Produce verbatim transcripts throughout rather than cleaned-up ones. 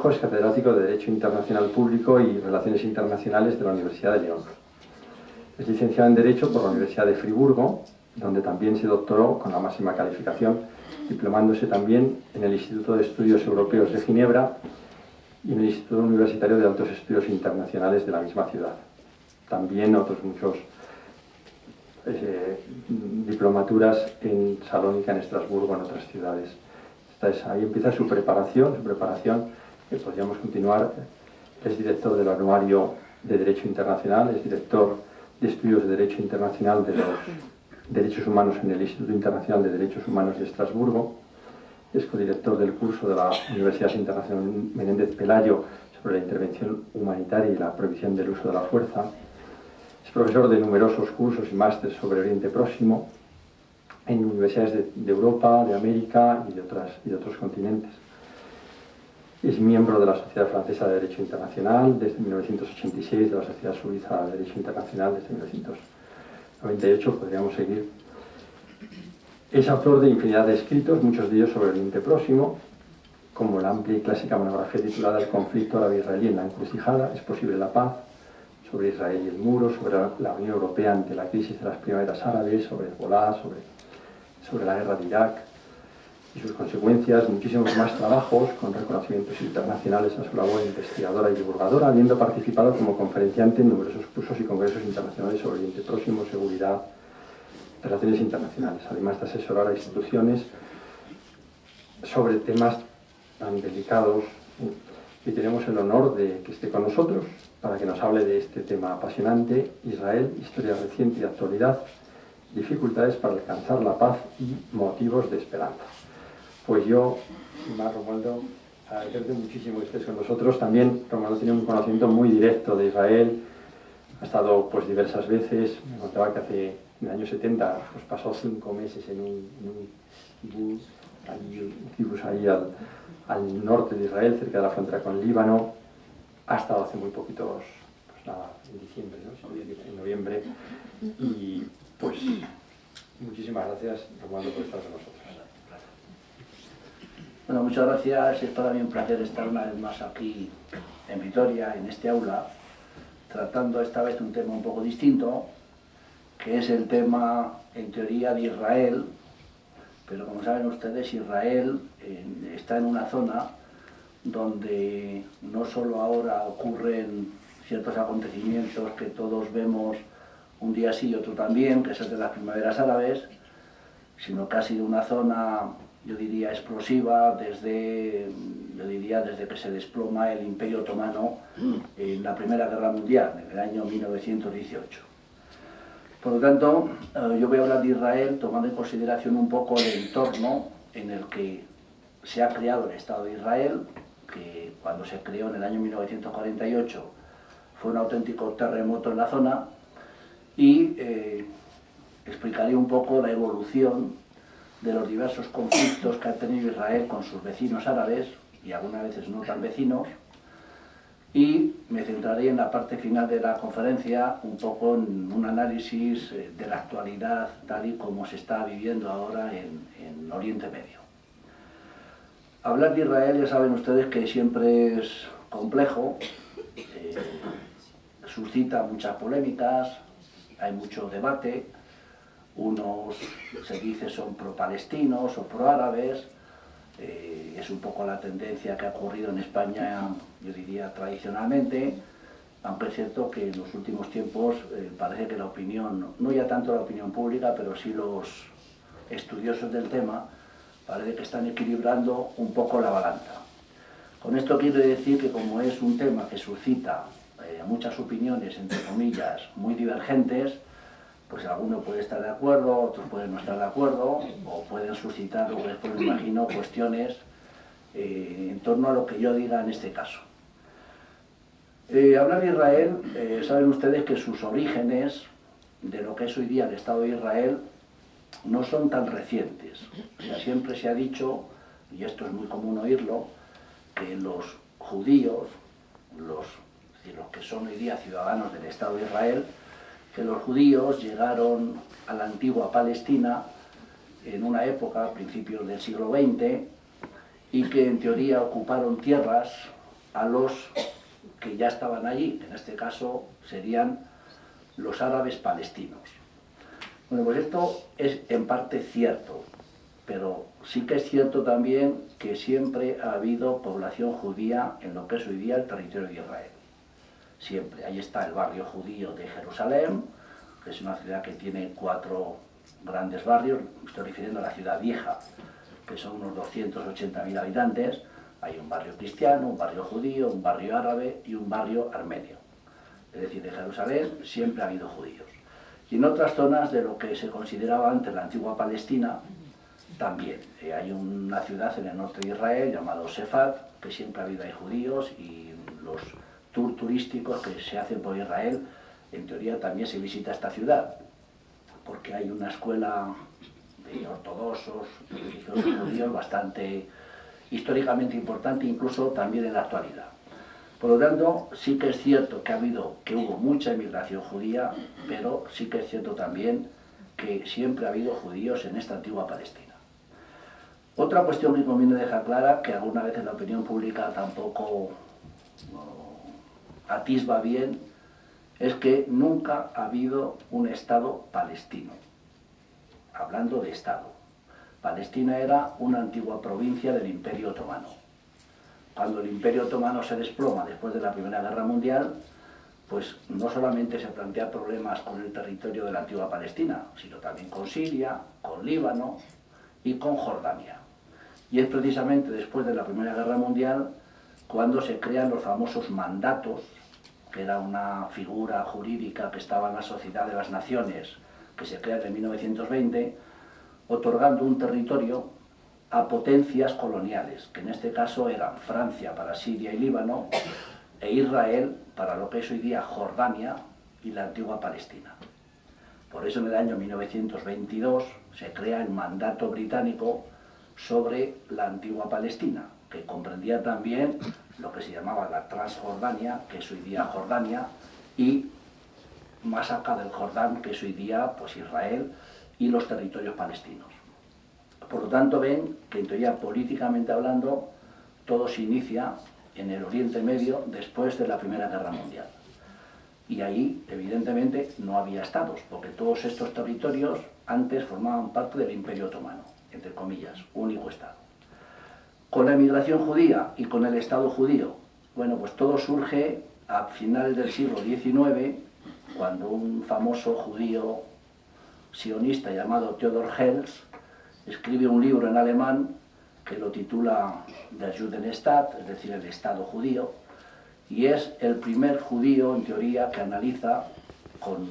trabajo es catedrático de Derecho Internacional Público y Relaciones Internacionales de la Universidad de León. Es licenciado en Derecho por la Universidad de Friburgo, donde también se doctoró con la máxima calificación, diplomándose también en el Instituto de Estudios Europeos de Ginebra y en el Instituto Universitario de Altos Estudios Internacionales de la misma ciudad. También otros muchos eh, diplomaturas en Salónica, en Estrasburgo, en otras ciudades. Esta es, ahí empieza su preparación, su preparación, que podríamos continuar. Es director del Anuario de Derecho Internacional, es director de Estudios de Derecho Internacional de los Derechos Humanos en el Instituto Internacional de Derechos Humanos de Estrasburgo, es codirector del curso de la Universidad Internacional Menéndez Pelayo sobre la intervención humanitaria y la prohibición del uso de la fuerza, es profesor de numerosos cursos y másteres sobre Oriente Próximo en universidades de, de Europa, de América y de, otras, y de otros continentes. Es miembro de la Sociedad Francesa de Derecho Internacional desde mil novecientos ochenta y seis, de la Sociedad Suiza de Derecho Internacional desde mil novecientos noventa y ocho, podríamos seguir. Es autor de infinidad de escritos, muchos de ellos sobre el Oriente Próximo, como la amplia y clásica monografía titulada El conflicto árabe-israelí en la encrucijada, ¿es posible la paz?, sobre Israel y el muro, sobre la Unión Europea ante la crisis de las primaveras árabes, sobre Hezbolá, sobre, sobre la guerra de Irak y sus consecuencias, muchísimos más trabajos con reconocimientos internacionales a su labor investigadora y divulgadora, habiendo participado como conferenciante en numerosos cursos y congresos internacionales sobre Oriente Próximo, seguridad, relaciones internacionales, además de asesorar a instituciones sobre temas tan delicados. Y tenemos el honor de que esté con nosotros para que nos hable de este tema apasionante: Israel, historia reciente y actualidad, dificultades para alcanzar la paz y motivos de esperanza. Pues yo, más Romualdo, agradecerte muchísimo que estés con nosotros. También Romualdo tiene un conocimiento muy directo de Israel, ha estado pues diversas veces. Me contaba que hace, en el año setenta, pues pasó cinco meses en un, en un kibutz, ahí, un kibutz ahí al, al norte de Israel, cerca de la frontera con Líbano. Ha estado hace muy poquitos, pues nada, en diciembre, ¿no? En noviembre. Y pues muchísimas gracias, Romualdo, por estar con nosotros. Bueno, muchas gracias. Es para mí un placer estar una vez más aquí en Vitoria, en este aula, tratando esta vez un tema un poco distinto, que es el tema, en teoría, de Israel, pero como saben ustedes, Israel eh, está en una zona donde no solo ahora ocurren ciertos acontecimientos que todos vemos un día sí y otro también, que es el de las primaveras árabes, sino que ha sido una zona, yo diría, explosiva desde, yo diría, desde que se desploma el Imperio Otomano en la Primera Guerra Mundial, en el año mil novecientos dieciocho. Por lo tanto, yo voy a hablar de Israel tomando en consideración un poco el entorno en el que se ha creado el Estado de Israel, que cuando se creó en el año mil novecientos cuarenta y ocho fue un auténtico terremoto en la zona, y eh, explicaré un poco la evolución de los diversos conflictos que ha tenido Israel con sus vecinos árabes, y algunas veces no tan vecinos, y me centraré en la parte final de la conferencia un poco en un análisis de la actualidad tal y como se está viviendo ahora en, en Oriente Medio. Hablar de Israel, ya saben ustedes que siempre es complejo, eh, suscita muchas polémicas, hay mucho debate. Unos se dice son pro-palestinos o pro-árabes, eh, es un poco la tendencia que ha ocurrido en España, yo diría, tradicionalmente, aunque es cierto que en los últimos tiempos eh, parece que la opinión, no ya tanto la opinión pública, pero sí los estudiosos del tema, parece que están equilibrando un poco la balanza. Con esto quiero decir que como es un tema que suscita eh, muchas opiniones, entre comillas, muy divergentes, pues alguno puede estar de acuerdo, otros pueden no estar de acuerdo, o pueden suscitar, luego después me imagino, cuestiones eh, en torno a lo que yo diga en este caso. Eh, hablar de Israel, eh, saben ustedes que sus orígenes, de lo que es hoy día el Estado de Israel, no son tan recientes. O sea, siempre se ha dicho, y esto es muy común oírlo, que los judíos, los, es decir, los que son hoy día ciudadanos del Estado de Israel, que los judíos llegaron a la antigua Palestina en una época, a principios del siglo veinte, y que en teoría ocuparon tierras a los que ya estaban allí, que en este caso serían los árabes palestinos. Bueno, pues esto es en parte cierto, pero sí que es cierto también que siempre ha habido población judía en lo que es hoy día el territorio de Israel. Siempre. Ahí está el barrio judío de Jerusalén, que es una ciudad que tiene cuatro grandes barrios, me estoy refiriendo a la ciudad vieja, que son unos doscientos ochenta mil habitantes. Hay un barrio cristiano, un barrio judío, un barrio árabe y un barrio armenio. Es decir, de Jerusalén siempre ha habido judíos. Y en otras zonas de lo que se consideraba antes la antigua Palestina, también. Eh, hay una ciudad en el norte de Israel llamado Sefat, que siempre ha habido ahí judíos, y los tours turísticos que se hacen por Israel, en teoría también se visita esta ciudad, porque hay una escuela de ortodoxos, religiosos judíos, bastante históricamente importante, incluso también en la actualidad. Por lo tanto, sí que es cierto que ha habido, que hubo mucha inmigración judía, pero sí que es cierto también que siempre ha habido judíos en esta antigua Palestina. Otra cuestión que conviene dejar clara, que alguna vez en la opinión pública tampoco no, atisba bien, es que nunca ha habido un Estado palestino. Hablando de Estado, Palestina era una antigua provincia del Imperio Otomano. Cuando el Imperio Otomano se desploma después de la Primera Guerra Mundial, pues no solamente se plantean problemas con el territorio de la antigua Palestina, sino también con Siria, con Líbano y con Jordania. Y es precisamente después de la Primera Guerra Mundial cuando se crean los famosos mandatos, que era una figura jurídica que estaba en la Sociedad de las Naciones, que se crea en mil novecientos veinte, otorgando un territorio a potencias coloniales, que en este caso eran Francia para Siria y Líbano, e Israel para lo que es hoy día Jordania y la antigua Palestina. Por eso en el año mil novecientos veintidós se crea el mandato británico sobre la antigua Palestina, que comprendía también lo que se llamaba la Transjordania, que es hoy día Jordania, y más acá del Jordán, que es hoy día pues, Israel y los territorios palestinos. Por lo tanto, ven que en teoría, políticamente hablando, todo se inicia en el Oriente Medio después de la Primera Guerra Mundial. Y ahí, evidentemente, no había estados, porque todos estos territorios antes formaban parte del Imperio Otomano, entre comillas, único estado. Con la emigración judía y con el Estado judío, bueno, pues todo surge a finales del siglo diecinueve, cuando un famoso judío sionista llamado Theodor Herzl escribe un libro en alemán que lo titula Der Judenstaat, es decir, el Estado judío, y es el primer judío, en teoría, que analiza con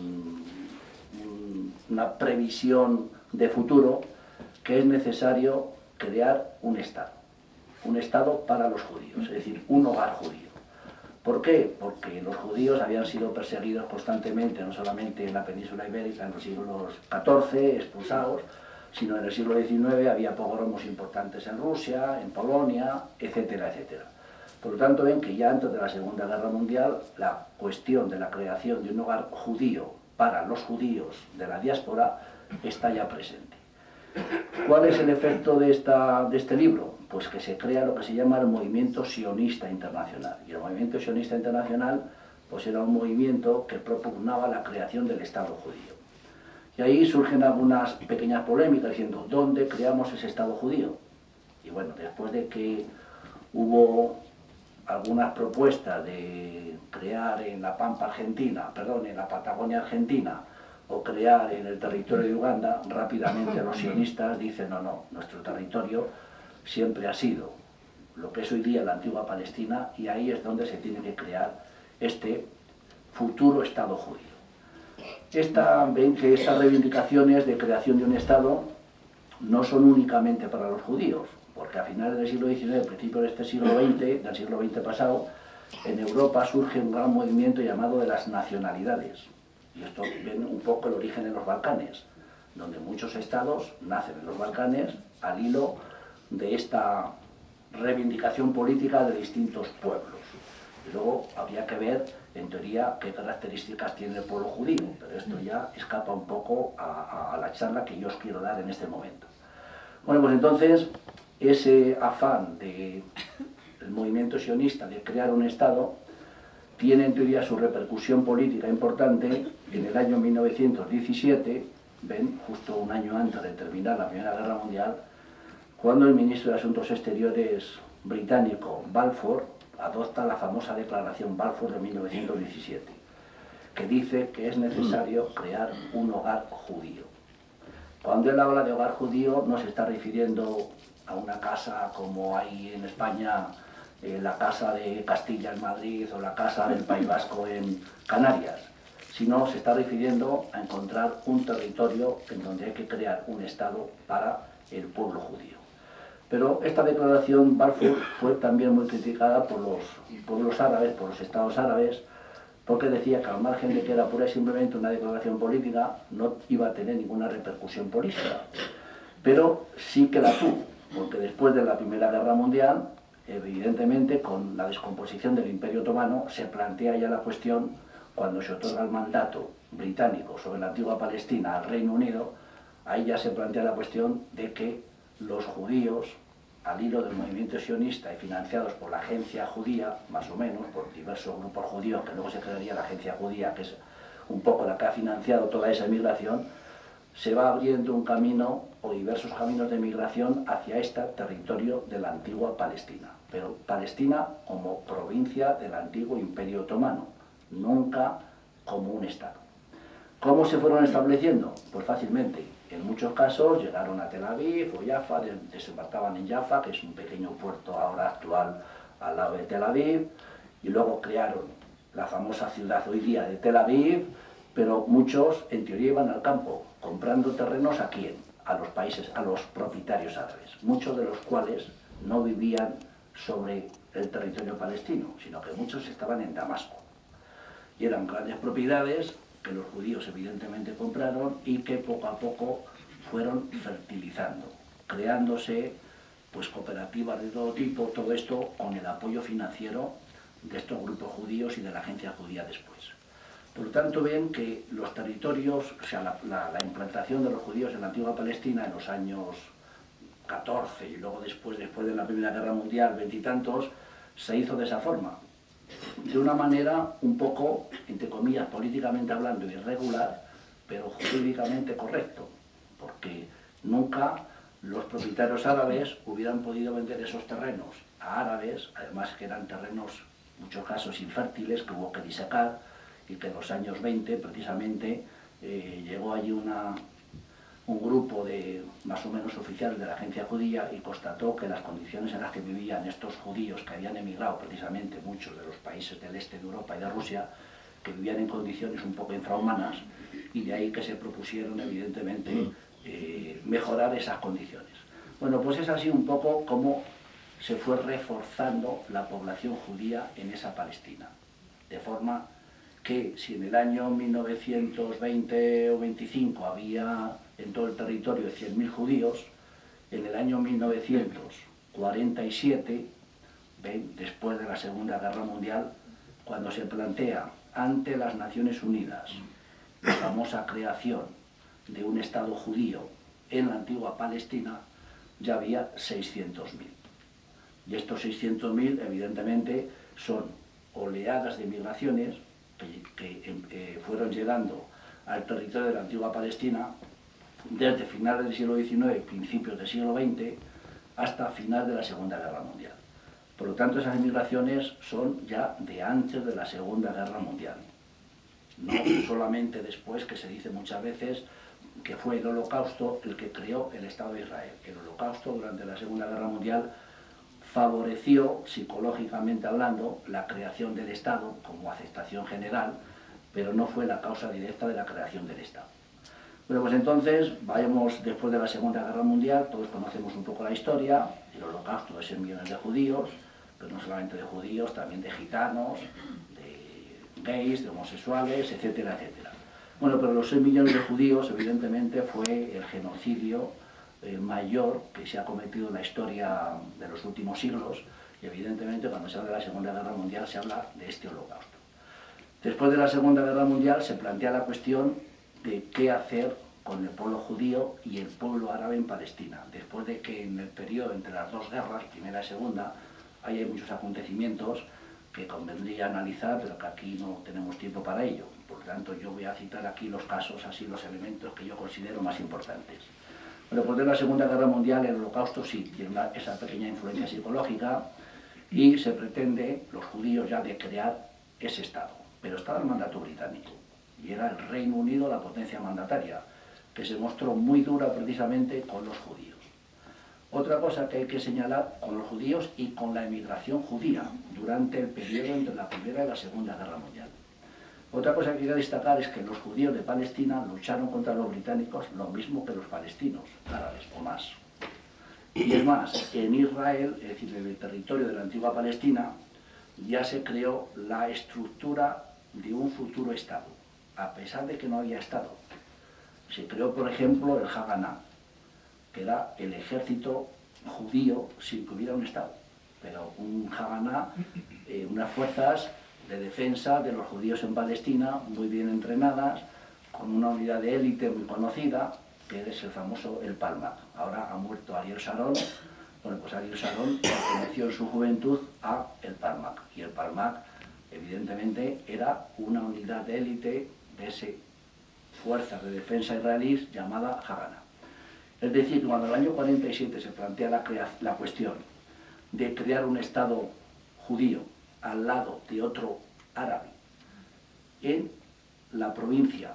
una previsión de futuro que es necesario crear un Estado, un Estado para los judíos, es decir, un hogar judío. ¿Por qué? Porque los judíos habían sido perseguidos constantemente, no solamente en la península ibérica en los siglos catorce, expulsados, sino en el siglo diecinueve había pogromos importantes en Rusia, en Polonia, etcétera, etcétera. Por lo tanto, ven que ya antes de la Segunda Guerra Mundial, la cuestión de la creación de un hogar judío para los judíos de la diáspora está ya presente. ¿Cuál es el efecto de, esta, de este libro? Pues que se crea lo que se llama el movimiento sionista internacional. Y el movimiento sionista internacional pues era un movimiento que propugnaba la creación del Estado judío. Y ahí surgen algunas pequeñas polémicas diciendo, ¿dónde creamos ese Estado judío? Y bueno, después de que hubo algunas propuestas de crear en la Pampa Argentina, perdón, en la Patagonia Argentina, o crear en el territorio de Uganda, rápidamente los sionistas dicen, no, no, nuestro territorio siempre ha sido lo que es hoy día la antigua Palestina, y ahí es donde se tiene que crear este futuro Estado judío. Esta, ven que estas reivindicaciones de creación de un Estado no son únicamente para los judíos, porque a finales del siglo diecinueve, principios de este siglo veinte, del siglo veinte pasado, en Europa surge un gran movimiento llamado de las nacionalidades. Y esto viene un poco el origen en los Balcanes, donde muchos estados nacen en los Balcanes al hilo de esta reivindicación política de distintos pueblos. Y luego habría que ver, en teoría, qué características tiene el pueblo judío, pero esto ya escapa un poco a, a la charla que yo os quiero dar en este momento. Bueno, pues entonces, ese afán de el movimiento sionista de crear un Estado, tiene en teoría su repercusión política importante en el año mil novecientos diecisiete, ven, justo un año antes de terminar la Primera Guerra Mundial, cuando el ministro de Asuntos Exteriores británico Balfour adopta la famosa Declaración Balfour de mil novecientos diecisiete, que dice que es necesario crear un hogar judío. Cuando él habla de hogar judío no se está refiriendo a una casa como hay en España, eh, la Casa de Castilla en Madrid o la Casa del País Vasco en Canarias, sino se está refiriendo a encontrar un territorio en donde hay que crear un Estado para el pueblo judío. Pero esta declaración Balfour fue también muy criticada por los pueblos árabes, por los estados árabes, porque decía que al margen de que era pura y simplemente una declaración política, no iba a tener ninguna repercusión política. Pero sí que la tuvo, porque después de la Primera Guerra Mundial, evidentemente con la descomposición del Imperio Otomano, se plantea ya la cuestión, cuando se otorga el mandato británico sobre la antigua Palestina al Reino Unido, ahí ya se plantea la cuestión de que los judíos, al hilo del movimiento sionista y financiados por la agencia judía, más o menos, por diversos grupos judíos, que luego se crearía la agencia judía, que es un poco la que ha financiado toda esa migración, se va abriendo un camino o diversos caminos de migración hacia este territorio de la antigua Palestina. Pero Palestina como provincia del antiguo Imperio Otomano, nunca como un Estado. ¿Cómo se fueron estableciendo? Pues fácilmente. En muchos casos llegaron a Tel Aviv o Jaffa, desembarcaban en Jaffa, que es un pequeño puerto ahora actual al lado de Tel Aviv, y luego crearon la famosa ciudad hoy día de Tel Aviv, pero muchos en teoría iban al campo, comprando terrenos a quién, a los países, a los propietarios árabes, muchos de los cuales no vivían sobre el territorio palestino, sino que muchos estaban en Damasco. Y eran grandes propiedades que los judíos evidentemente compraron y que poco a poco fueron fertilizando, creándose pues cooperativas de todo tipo, todo esto con el apoyo financiero de estos grupos judíos y de la agencia judía después. Por lo tanto, ven que los territorios, o sea, la, la, la implantación de los judíos en la antigua Palestina en los años catorce y luego después, después de la Primera Guerra Mundial, veintitantos, se hizo de esa forma. De una manera un poco, entre comillas, políticamente hablando, irregular, pero jurídicamente correcto, porque nunca los propietarios árabes hubieran podido vender esos terrenos a árabes, además que eran terrenos, en muchos casos, infértiles, que hubo que disecar, y que en los años veinte, precisamente, eh, llegó allí una, un grupo de más o menos oficiales de la agencia judía y constató que las condiciones en las que vivían estos judíos que habían emigrado precisamente muchos de los países del este de Europa y de Rusia, que vivían en condiciones un poco infrahumanas, y de ahí que se propusieron evidentemente eh, mejorar esas condiciones. Bueno, pues es así un poco como se fue reforzando la población judía en esa Palestina, de forma que si en el año mil novecientos veinte o veinticinco había en todo el territorio cien mil judíos, en el año mil novecientos cuarenta y siete, ¿ven? Después de la Segunda Guerra Mundial, cuando se plantea ante las Naciones Unidas la famosa creación de un Estado judío en la antigua Palestina, ya había seiscientos mil. Y estos seiscientos mil, evidentemente, son oleadas de migraciones que, que eh, fueron llegando al territorio de la antigua Palestina desde finales del siglo diecinueve y principios del siglo veinte hasta final de la Segunda Guerra Mundial. Por lo tanto, esas migraciones son ya de antes de la Segunda Guerra Mundial. No solamente después, que se dice muchas veces que fue el Holocausto el que creó el Estado de Israel. El Holocausto, durante la Segunda Guerra Mundial, favoreció, psicológicamente hablando, la creación del Estado como aceptación general, pero no fue la causa directa de la creación del Estado. Bueno, pues entonces, vayamos después de la Segunda Guerra Mundial, todos conocemos un poco la historia, el Holocausto de seis millones de judíos, pero no solamente de judíos, también de gitanos, de gays, de homosexuales, etcétera, etcétera. Bueno, pero los seis millones de judíos, evidentemente, fue el genocidio eh, mayor que se ha cometido en la historia de los últimos siglos, y evidentemente cuando se habla de la Segunda Guerra Mundial se habla de este Holocausto. Después de la Segunda Guerra Mundial se plantea la cuestión de qué hacer con el pueblo judío y el pueblo árabe en Palestina, después de que en el periodo entre las dos guerras, primera y segunda, Ahí hay muchos acontecimientos que convendría analizar, pero que aquí no tenemos tiempo para ello. Por lo tanto, yo voy a citar aquí los casos, así los elementos que yo considero más importantes. Bueno, pues de la Segunda Guerra Mundial, el Holocausto sí tiene una, esa pequeña influencia psicológica y se pretende, los judíos, ya de crear ese Estado. Pero estaba el mandato británico y era el Reino Unido la potencia mandataria, que se mostró muy dura precisamente con los judíos. Otra cosa que hay que señalar con los judíos y con la emigración judía durante el periodo entre la Primera y la Segunda Guerra Mundial. Otra cosa que quiero destacar es que los judíos de Palestina lucharon contra los británicos lo mismo que los palestinos, árabes o más. Y es más, en Israel, es decir, en el territorio de la antigua Palestina, ya se creó la estructura de un futuro Estado, a pesar de que no había Estado. Se creó, por ejemplo, el Haganá, que era el ejército judío sin que hubiera un Estado, pero un Haganá, eh, unas fuerzas de defensa de los judíos en Palestina, muy bien entrenadas, con una unidad de élite muy conocida, que es el famoso el Palmach. Ahora ha muerto Ariel Sharon. Bueno, pues Ariel Sharon perteneció en su juventud a el Palmach, y el Palmach, evidentemente, era una unidad de élite de esa fuerza de defensa israelí llamada Haganá. Es decir, cuando en el año cuarenta y siete se plantea la, la cuestión de crear un Estado judío al lado de otro árabe en la provincia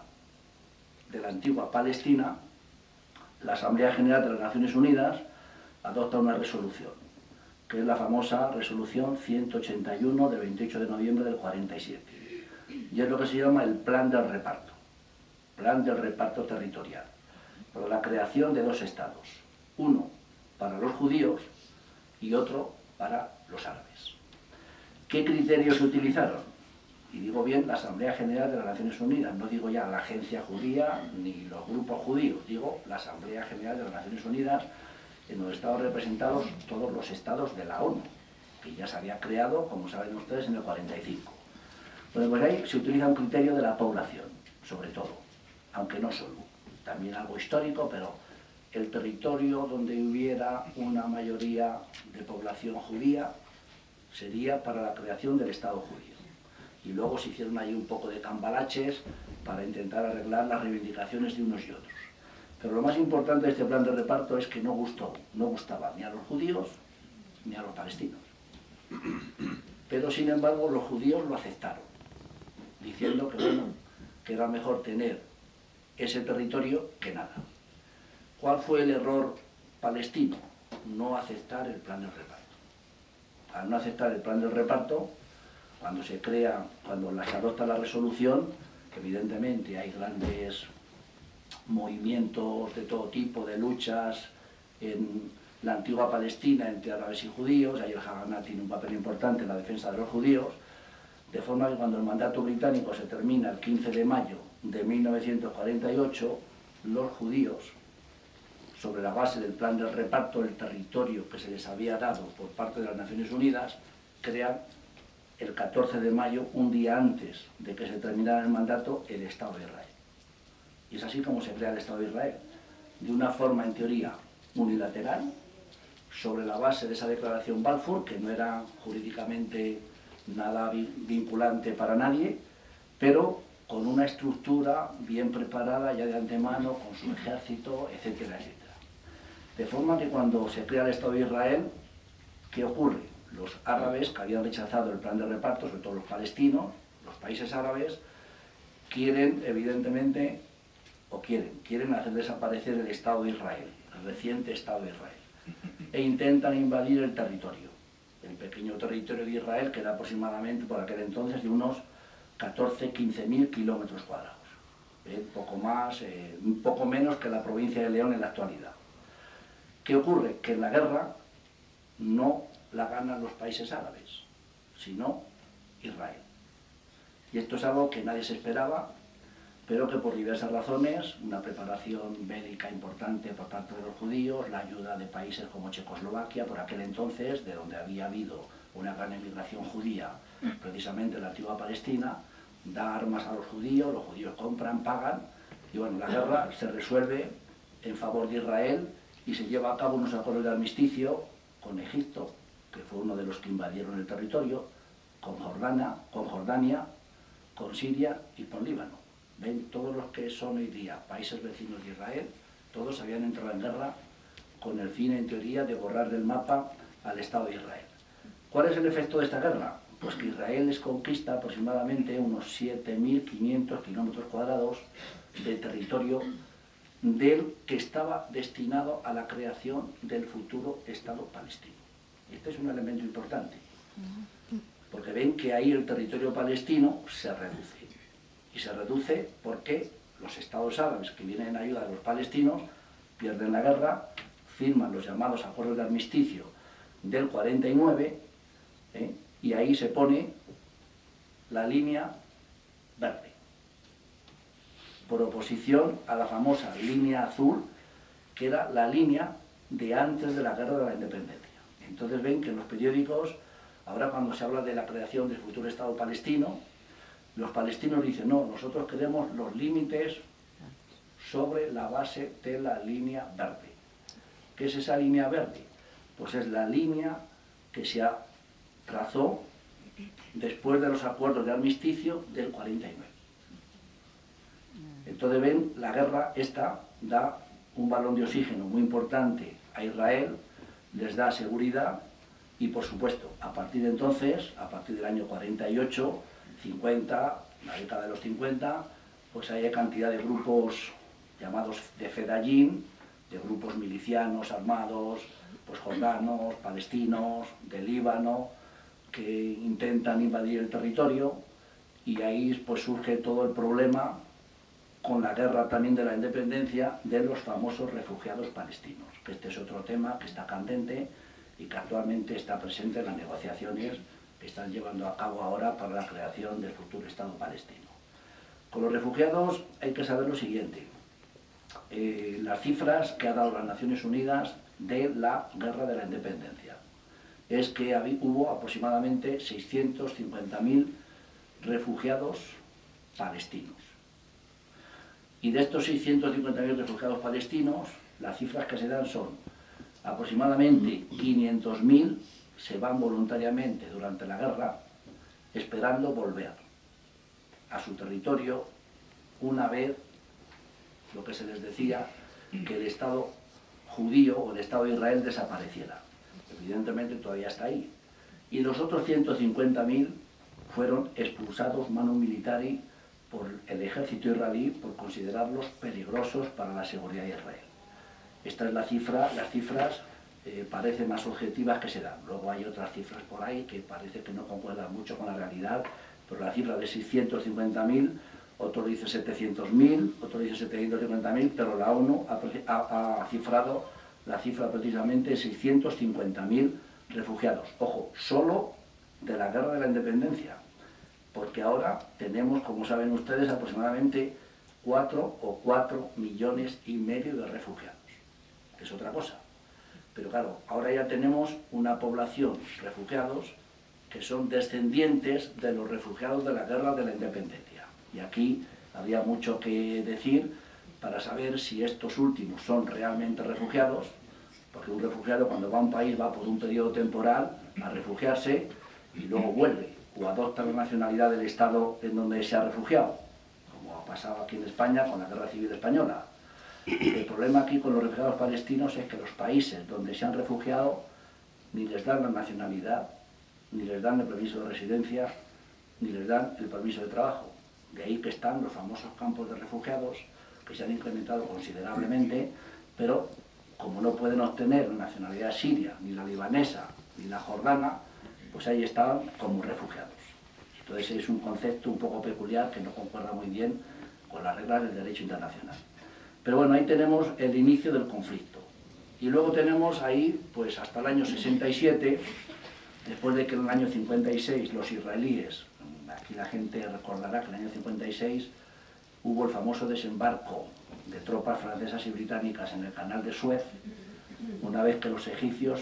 de la antigua Palestina, la Asamblea General de las Naciones Unidas adopta una resolución, que es la famosa resolución ciento ochenta y uno del veintiocho de noviembre del cuarenta y siete, y es lo que se llama el Plan del Reparto, Plan del Reparto Territorial, por la creación de dos estados, uno para los judíos y otro para los árabes. ¿Qué criterios se utilizaron? Y digo bien la Asamblea General de las Naciones Unidas, no digo ya la agencia judía ni los grupos judíos, digo la Asamblea General de las Naciones Unidas, en donde estaban representados todos los estados de la ONU, que ya se había creado, como saben ustedes, en el cuarenta y cinco. Bueno, pues ahí se utiliza un criterio de la población, sobre todo, aunque no solo, también algo histórico, pero el territorio donde hubiera una mayoría de población judía sería para la creación del Estado judío. Y luego se hicieron ahí un poco de cambalaches para intentar arreglar las reivindicaciones de unos y otros. Pero lo más importante de este plan de reparto es que no gustó, no gustaba ni a los judíos ni a los palestinos. Pero sin embargo los judíos lo aceptaron, diciendo que, bueno, que era mejor tener ese territorio que nada. ¿Cuál fue el error palestino? No aceptar el plan del reparto. Al no aceptar el plan del reparto, cuando se crea, cuando se adopta la resolución, que evidentemente hay grandes movimientos de todo tipo, de luchas en la antigua Palestina entre árabes y judíos, ahí el Haganá tiene un papel importante en la defensa de los judíos, de forma que cuando el mandato británico se termina el quince de mayo de mil novecientos cuarenta y ocho, los judíos, sobre la base del plan del reparto del territorio que se les había dado por parte de las Naciones Unidas, crean el catorce de mayo, un día antes de que se terminara el mandato, el Estado de Israel. Y es así como se crea el Estado de Israel, de una forma, en teoría, unilateral, sobre la base de esa declaración Balfour, que no era jurídicamente nada vinculante para nadie, pero con una estructura bien preparada ya de antemano, con su ejército, etcétera, etcétera. De forma que cuando se crea el Estado de Israel, ¿qué ocurre? Los árabes que habían rechazado el plan de reparto, sobre todo los palestinos, los países árabes, quieren, evidentemente, o quieren, quieren hacer desaparecer el Estado de Israel, el reciente Estado de Israel, e intentan invadir el territorio, el pequeño territorio de Israel, que era aproximadamente por aquel entonces de unos catorce a quince mil kilómetros cuadrados, ¿eh? poco más, eh, un poco menos que la provincia de León en la actualidad. ¿Qué ocurre? Que en la guerra no la ganan los países árabes, sino Israel. Y esto es algo que nadie se esperaba, pero que por diversas razones, una preparación bélica importante por parte de los judíos, la ayuda de países como Checoslovaquia, por aquel entonces, de donde había habido una gran emigración judía, precisamente en la antigua Palestina, da armas a los judíos, los judíos compran, pagan, y bueno, la guerra se resuelve en favor de Israel y se lleva a cabo unos acuerdos de armisticio con Egipto, que fue uno de los que invadieron el territorio, con Jordania, con Jordania, con Siria y con Líbano. Ven, todos los que son hoy día países vecinos de Israel, todos habían entrado en guerra con el fin, en teoría, de borrar del mapa al Estado de Israel. ¿Cuál es el efecto de esta guerra? Pues que Israel les conquista aproximadamente unos siete mil quinientos kilómetros cuadrados de territorio del que estaba destinado a la creación del futuro Estado palestino. Este es un elemento importante, porque ven que ahí el territorio palestino se reduce. Y se reduce porque los estados árabes que vienen en ayuda de los palestinos pierden la guerra, firman los llamados acuerdos de armisticio del cuarenta y nueve, ¿eh? y ahí se pone la línea verde, por oposición a la famosa línea azul, que era la línea de antes de la guerra de la independencia. Entonces ven que en los periódicos, ahora cuando se habla de la creación del futuro Estado palestino, los palestinos dicen, no, nosotros queremos los límites sobre la base de la línea verde. ¿Qué es esa línea verde? Pues es la línea que se trazó después de los acuerdos de armisticio del cuarenta y nueve. Entonces ven, la guerra esta da un balón de oxígeno muy importante a Israel, les da seguridad y, por supuesto, a partir de entonces, a partir del año cuarenta y ocho, cincuenta, la década de los cincuenta, pues hay cantidad de grupos llamados de Fedayín, de grupos milicianos armados, pues jordanos, palestinos, de Líbano, que intentan invadir el territorio, y ahí pues surge todo el problema con la guerra también de la independencia de los famosos refugiados palestinos, que este es otro tema que está candente y que actualmente está presente en las negociaciones que están llevando a cabo ahora para la creación del futuro Estado palestino. Con los refugiados hay que saber lo siguiente, eh, las cifras que ha dado las Naciones Unidas de la guerra de la independencia es que hubo aproximadamente seiscientos cincuenta mil refugiados palestinos. Y de estos seiscientos cincuenta mil refugiados palestinos, las cifras que se dan son aproximadamente quinientos mil se van voluntariamente durante la guerra esperando volver a su territorio una vez lo que se les decía que el Estado judío o el Estado de Israel desapareciera. Evidentemente todavía está ahí. Y los otros ciento cincuenta mil fueron expulsados manu militari por el ejército israelí por considerarlos peligrosos para la seguridad de Israel. Esta es la cifra, las cifras eh, parecen más objetivas que se dan. Luego hay otras cifras por ahí que parece que no concuerdan mucho con la realidad, pero la cifra de seiscientos cincuenta mil, otro dice setecientos mil, otro dice setecientos cincuenta mil, pero la ONU ha, ha, ha cifrado la cifra precisamente de seiscientos cincuenta mil refugiados. Ojo, solo de la guerra de la independencia, porque ahora tenemos, como saben ustedes, aproximadamente cuatro o cuatro millones y medio de refugiados, que es otra cosa. Pero claro, ahora ya tenemos una población de refugiados que son descendientes de los refugiados de la guerra de la independencia. Y aquí habría mucho que decir para saber si estos últimos son realmente refugiados, porque un refugiado cuando va a un país va por un periodo temporal a refugiarse y luego vuelve, o adopta la nacionalidad del Estado en donde se ha refugiado, como ha pasado aquí en España con la Guerra Civil Española. El problema aquí con los refugiados palestinos es que los países donde se han refugiado ni les dan la nacionalidad, ni les dan el permiso de residencia, ni les dan el permiso de trabajo. De ahí que están los famosos campos de refugiados, que se han incrementado considerablemente, pero como no pueden obtener la nacionalidad siria, ni la libanesa, ni la jordana, pues ahí están como refugiados. Entonces es un concepto un poco peculiar que no concuerda muy bien con las reglas del derecho internacional. Pero bueno, ahí tenemos el inicio del conflicto. Y luego tenemos ahí, pues hasta el año sesenta y siete, después de que en el año cincuenta y seis los israelíes, aquí la gente recordará que en el año cincuenta y seis hubo el famoso desembarco de tropas francesas y británicas en el canal de Suez, una vez que los egipcios,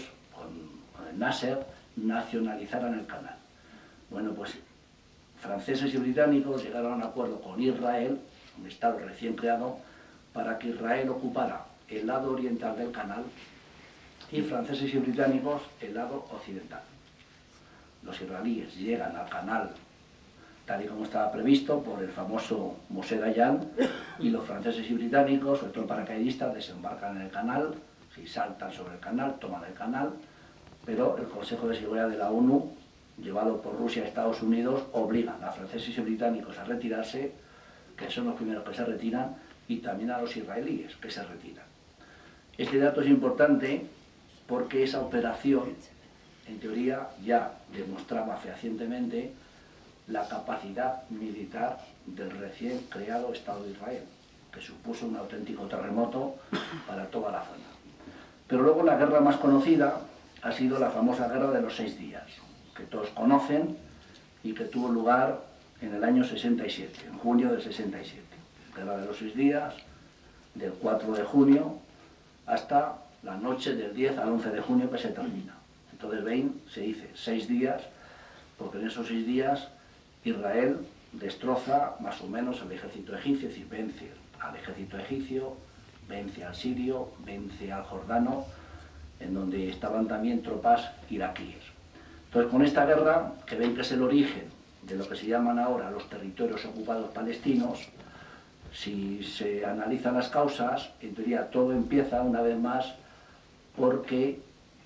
con el Nasser, nacionalizaran el canal. Bueno, pues franceses y británicos llegaron a un acuerdo con Israel, un estado recién creado, para que Israel ocupara el lado oriental del canal y franceses y británicos el lado occidental. Los israelíes llegan al canal tal y como estaba previsto por el famoso Moshe Dayan, y los franceses y británicos, sobre todo paracaidistas, desembarcan en el canal, si saltan sobre el canal, toman el canal, pero el Consejo de Seguridad de la ONU, llevado por Rusia y Estados Unidos, obligan a franceses y británicos a retirarse, que son los primeros que se retiran, y también a los israelíes que se retiran. Este dato es importante porque esa operación, en teoría, ya demostraba fehacientemente la capacidad militar del recién creado Estado de Israel, que supuso un auténtico terremoto para toda la zona. Pero luego la guerra más conocida ha sido la famosa Guerra de los Seis Días, que todos conocen y que tuvo lugar en el año sesenta y siete, en junio del sesenta y siete. Guerra de los Seis Días, del cuatro de junio hasta la noche del diez al once de junio, que se termina. Entonces, ven, se dice seis días, porque en esos seis días Israel destroza más o menos al ejército egipcio, es decir, vence al ejército egipcio, vence al sirio, vence al jordano, en donde estaban también tropas iraquíes. Entonces, con esta guerra, que ven que es el origen de lo que se llaman ahora los territorios ocupados palestinos, si se analizan las causas, en teoría todo empieza una vez más porque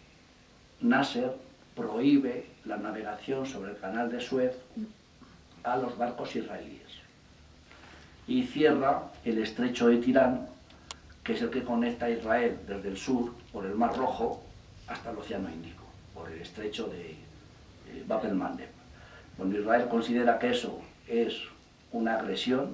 Nasser prohíbe la navegación sobre el canal de Suez a los barcos israelíes y cierra el estrecho de Tirán, que es el que conecta a Israel desde el sur por el Mar Rojo hasta el Océano Índico, por el estrecho de eh, Bab el-Mandeb. Cuando Israel considera que eso es una agresión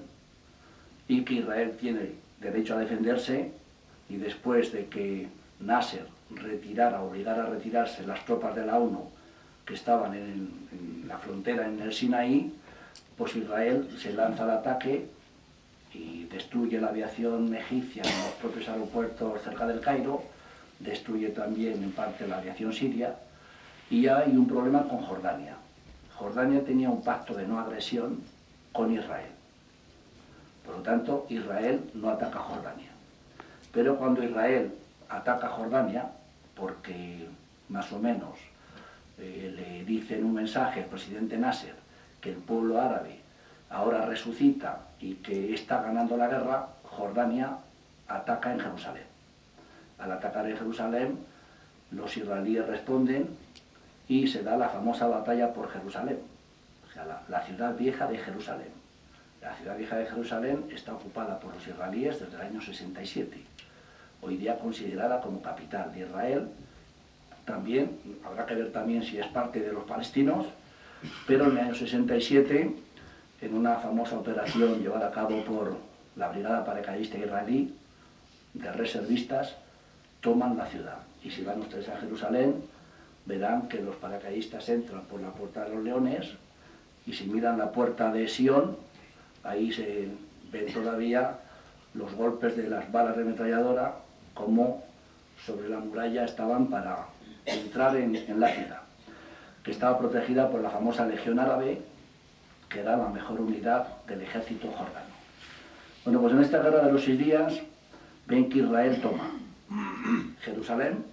y que Israel tiene derecho a defenderse, y después de que Nasser retirara, obligara a retirarse las tropas de la ONU que estaban en, en la frontera en el Sinaí, pues Israel se lanza al ataque y destruye la aviación egipcia en los propios aeropuertos cerca del Cairo, destruye también en parte la aviación siria, y hay un problema con Jordania. Jordania tenía un pacto de no agresión con Israel. Por lo tanto, Israel no ataca a Jordania. Pero cuando Israel ataca a Jordania, porque más o menos eh, le dicen un mensaje al presidente Nasser que el pueblo árabe ahora resucita y que está ganando la guerra, Jordania ataca en Jerusalén. Al atacar en Jerusalén, los israelíes responden y se da la famosa batalla por Jerusalén, o sea, la, la ciudad vieja de Jerusalén. La ciudad vieja de Jerusalén está ocupada por los israelíes desde el año sesenta y siete, hoy día considerada como capital de Israel. También, habrá que ver también si es parte de los palestinos, pero en el año sesenta y siete, en una famosa operación llevada a cabo por la Brigada Paracaidista israelí de reservistas, toman la ciudad. Y si van ustedes a Jerusalén, verán que los paracaidistas entran por la Puerta de los Leones, y si miran la Puerta de Sion, ahí se ven todavía los golpes de las balas de ametralladora, como sobre la muralla estaban para entrar en, en la ciudad, que estaba protegida por la famosa Legión Árabe, que era la mejor unidad del ejército jordano. Bueno, pues en esta guerra de los seis días, ven que Israel toma Jerusalén,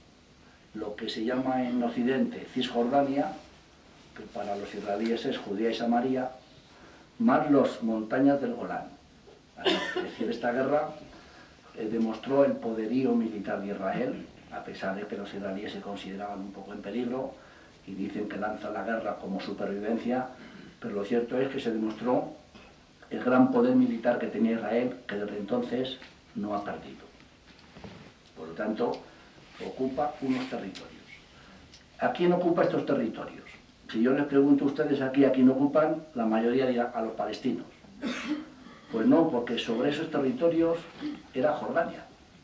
lo que se llama en Occidente Cisjordania, que para los israelíes es Judea y Samaria, más las montañas del Golán. Es decir, esta guerra eh, demostró el poderío militar de Israel, a pesar de que los israelíes se consideraban un poco en peligro y dicen que lanzan la guerra como supervivencia, pero lo cierto es que se demostró el gran poder militar que tenía Israel, que desde entonces no ha perdido. Por lo tanto, ocupa unos territorios. ¿A quién ocupa estos territorios? Si yo les pregunto a ustedes aquí a quién ocupan, la mayoría dirá a los palestinos. Pues no, porque sobre esos territorios era Jordania.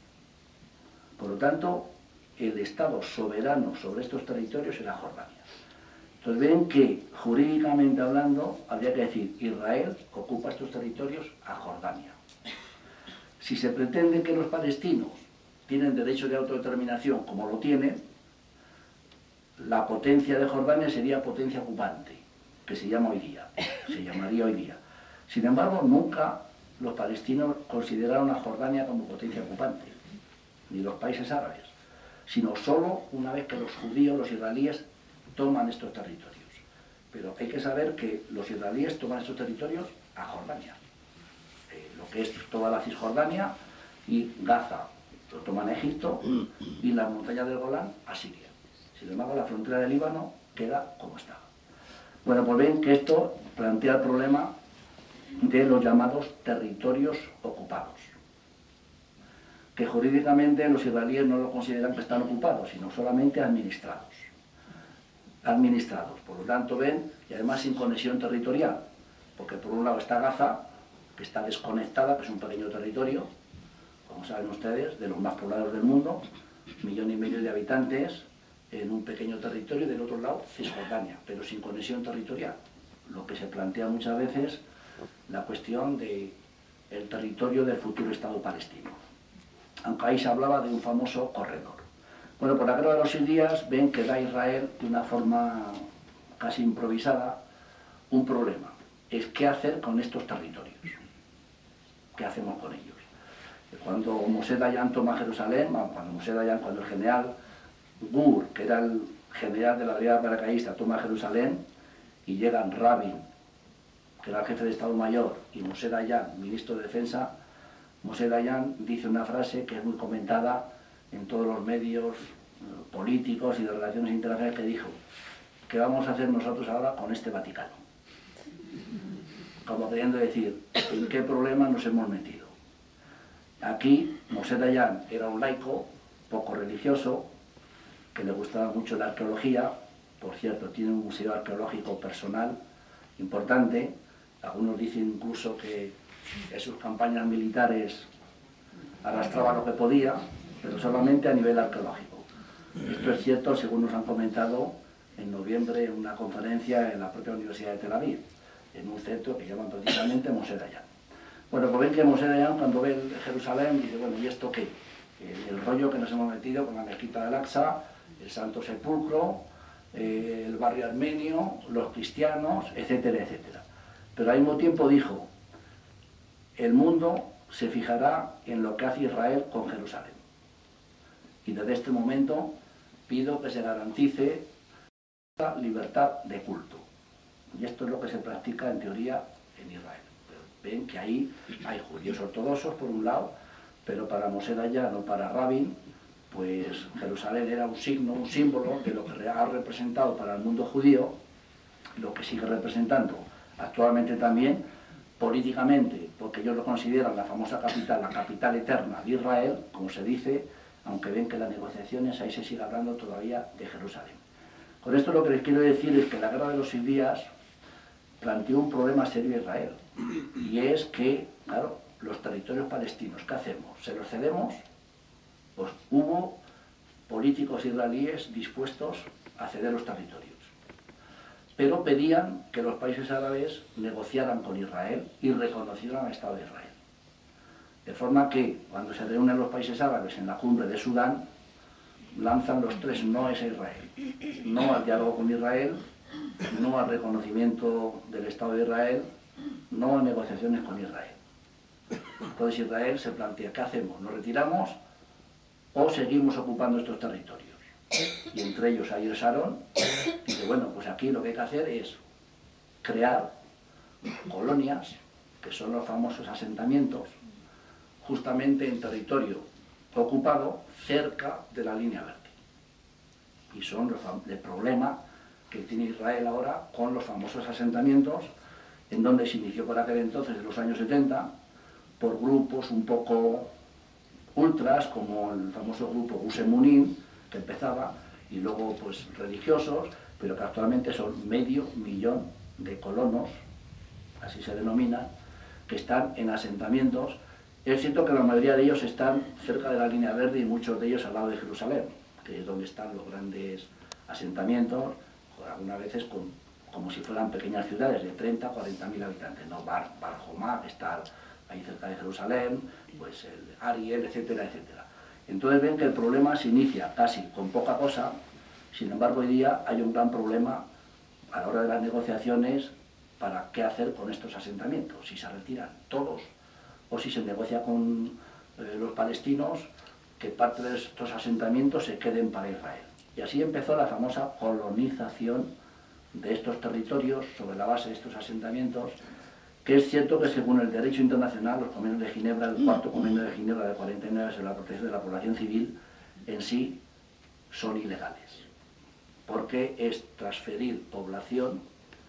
Por lo tanto, el Estado soberano sobre estos territorios era Jordania. Entonces ven que, jurídicamente hablando, habría que decir, Israel ocupa estos territorios a Jordania. Si se pretende que los palestinos tienen derecho de autodeterminación, como lo tienen, la potencia de Jordania sería potencia ocupante, que se llama hoy día, se llamaría hoy día. Sin embargo, nunca los palestinos consideraron a Jordania como potencia ocupante, ni los países árabes. sino solo una vez que los judíos, los israelíes, toman estos territorios. Pero hay que saber que los israelíes toman estos territorios a Jordania, eh, lo que es toda la Cisjordania, y Gaza lo toman a Egipto, y las montañas del Golán a Siria. Sin embargo, la frontera del Líbano queda como estaba. Bueno, pues ven que esto plantea el problema de los llamados territorios ocupados, que jurídicamente los israelíes no lo consideran que están ocupados, sino solamente administrados. Administrados, por lo tanto ven, y además sin conexión territorial, porque por un lado está Gaza, que está desconectada, que es un pequeño territorio, como saben ustedes, de los más poblados del mundo, millón y medio de habitantes, en un pequeño territorio, y del otro lado Cisjordania, pero sin conexión territorial, lo que se plantea muchas veces la cuestión del territorio del futuro Estado palestino, aunque ahí se hablaba de un famoso corredor. Bueno, por la guerra de los seis días ven que da Israel, de una forma casi improvisada, un problema. Es qué hacer con estos territorios. ¿Qué hacemos con ellos? Cuando Moshe Dayan toma Jerusalén, cuando Moshe Dayan, cuando el general Gur, que era el general de la brigada paracaidista, toma Jerusalén, y llegan Rabin, que era el jefe de Estado Mayor, y Moshe Dayan, ministro de Defensa, Moshe Dayan dice una frase que es muy comentada en todos los medios políticos y de relaciones internacionales, que dijo: ¿qué vamos a hacer nosotros ahora con este Vaticano? Como queriendo decir, ¿en qué problema nos hemos metido? Aquí Moshe Dayan era un laico, poco religioso, que le gustaba mucho la arqueología. Por cierto, tiene un museo arqueológico personal importante. Algunos dicen incluso que en sus campañas militares arrastraba lo que podía, pero solamente a nivel arqueológico. Esto es cierto, según nos han comentado en noviembre en una conferencia en la propia Universidad de Tel Aviv, en un centro que llaman precisamente Moshe Dayan. Bueno, pues ven que Moshe Dayan, cuando ve Jerusalén, dice: bueno, ¿y esto qué? El, el rollo que nos hemos metido con la mezquita del Aqsa, el Santo Sepulcro, eh, el barrio armenio, los cristianos, etcétera, etcétera. Pero al mismo tiempo dijo: el mundo se fijará en lo que hace Israel con Jerusalén. Y desde este momento pido que se garantice la libertad de culto. Y esto es lo que se practica en teoría en Israel. Ven que ahí hay judíos ortodoxos por un lado, pero para Moshe Dayan o para Rabin, pues Jerusalén era un signo, un símbolo de lo que ha representado para el mundo judío, lo que sigue representando actualmente también políticamente, porque ellos lo consideran la famosa capital, la capital eterna de Israel, como se dice, aunque ven que las negociaciones ahí se sigue hablando todavía de Jerusalén. Con esto lo que les quiero decir es que la guerra de los seis días planteó un problema serio a Israel, y es que, claro, los territorios palestinos, ¿qué hacemos? ¿Se los cedemos? Pues hubo políticos israelíes dispuestos a ceder los territorios, pero pedían que los países árabes negociaran con Israel y reconocieran al Estado de Israel. De forma que, cuando se reúnen los países árabes en la cumbre de Sudán, lanzan los tres noes a Israel. No al diálogo con Israel, no al reconocimiento del Estado de Israel, no a negociaciones con Israel. Entonces Israel se plantea: ¿qué hacemos? ¿Nos retiramos o seguimos ocupando estos territorios? Y entre ellos Ariel Sharon dice: bueno, pues aquí lo que hay que hacer es crear colonias, que son los famosos asentamientos, justamente en territorio ocupado cerca de la línea verde. Y son los, el problema que tiene Israel ahora con los famosos asentamientos, en donde se inició por aquel entonces, en los años setenta, por grupos un poco ultras, como el famoso grupo Gush Emunim, que empezaba, y luego pues religiosos, pero que actualmente son medio millón de colonos, así se denominan, que están en asentamientos. Es cierto que la mayoría de ellos están cerca de la línea verde y muchos de ellos al lado de Jerusalén, que es donde están los grandes asentamientos, algunas veces con, como si fueran pequeñas ciudades de treinta a cuarenta mil habitantes, ¿no? Bar, Bar Jomá, que está ahí cerca de Jerusalén, pues el Ariel, etcétera, etcétera. Entonces ven que el problema se inicia casi con poca cosa. Sin embargo, hoy día hay un gran problema a la hora de las negociaciones para qué hacer con estos asentamientos, si se retiran todos o si se negocia con eh, los palestinos que parte de estos asentamientos se queden para Israel. Y así empezó la famosa colonización de estos territorios sobre la base de estos asentamientos, que es cierto que según el derecho internacional, los convenios de Ginebra, el cuarto convenio de Ginebra de cuarenta y nueve sobre la protección de la población civil, en sí son ilegales, porque es transferir población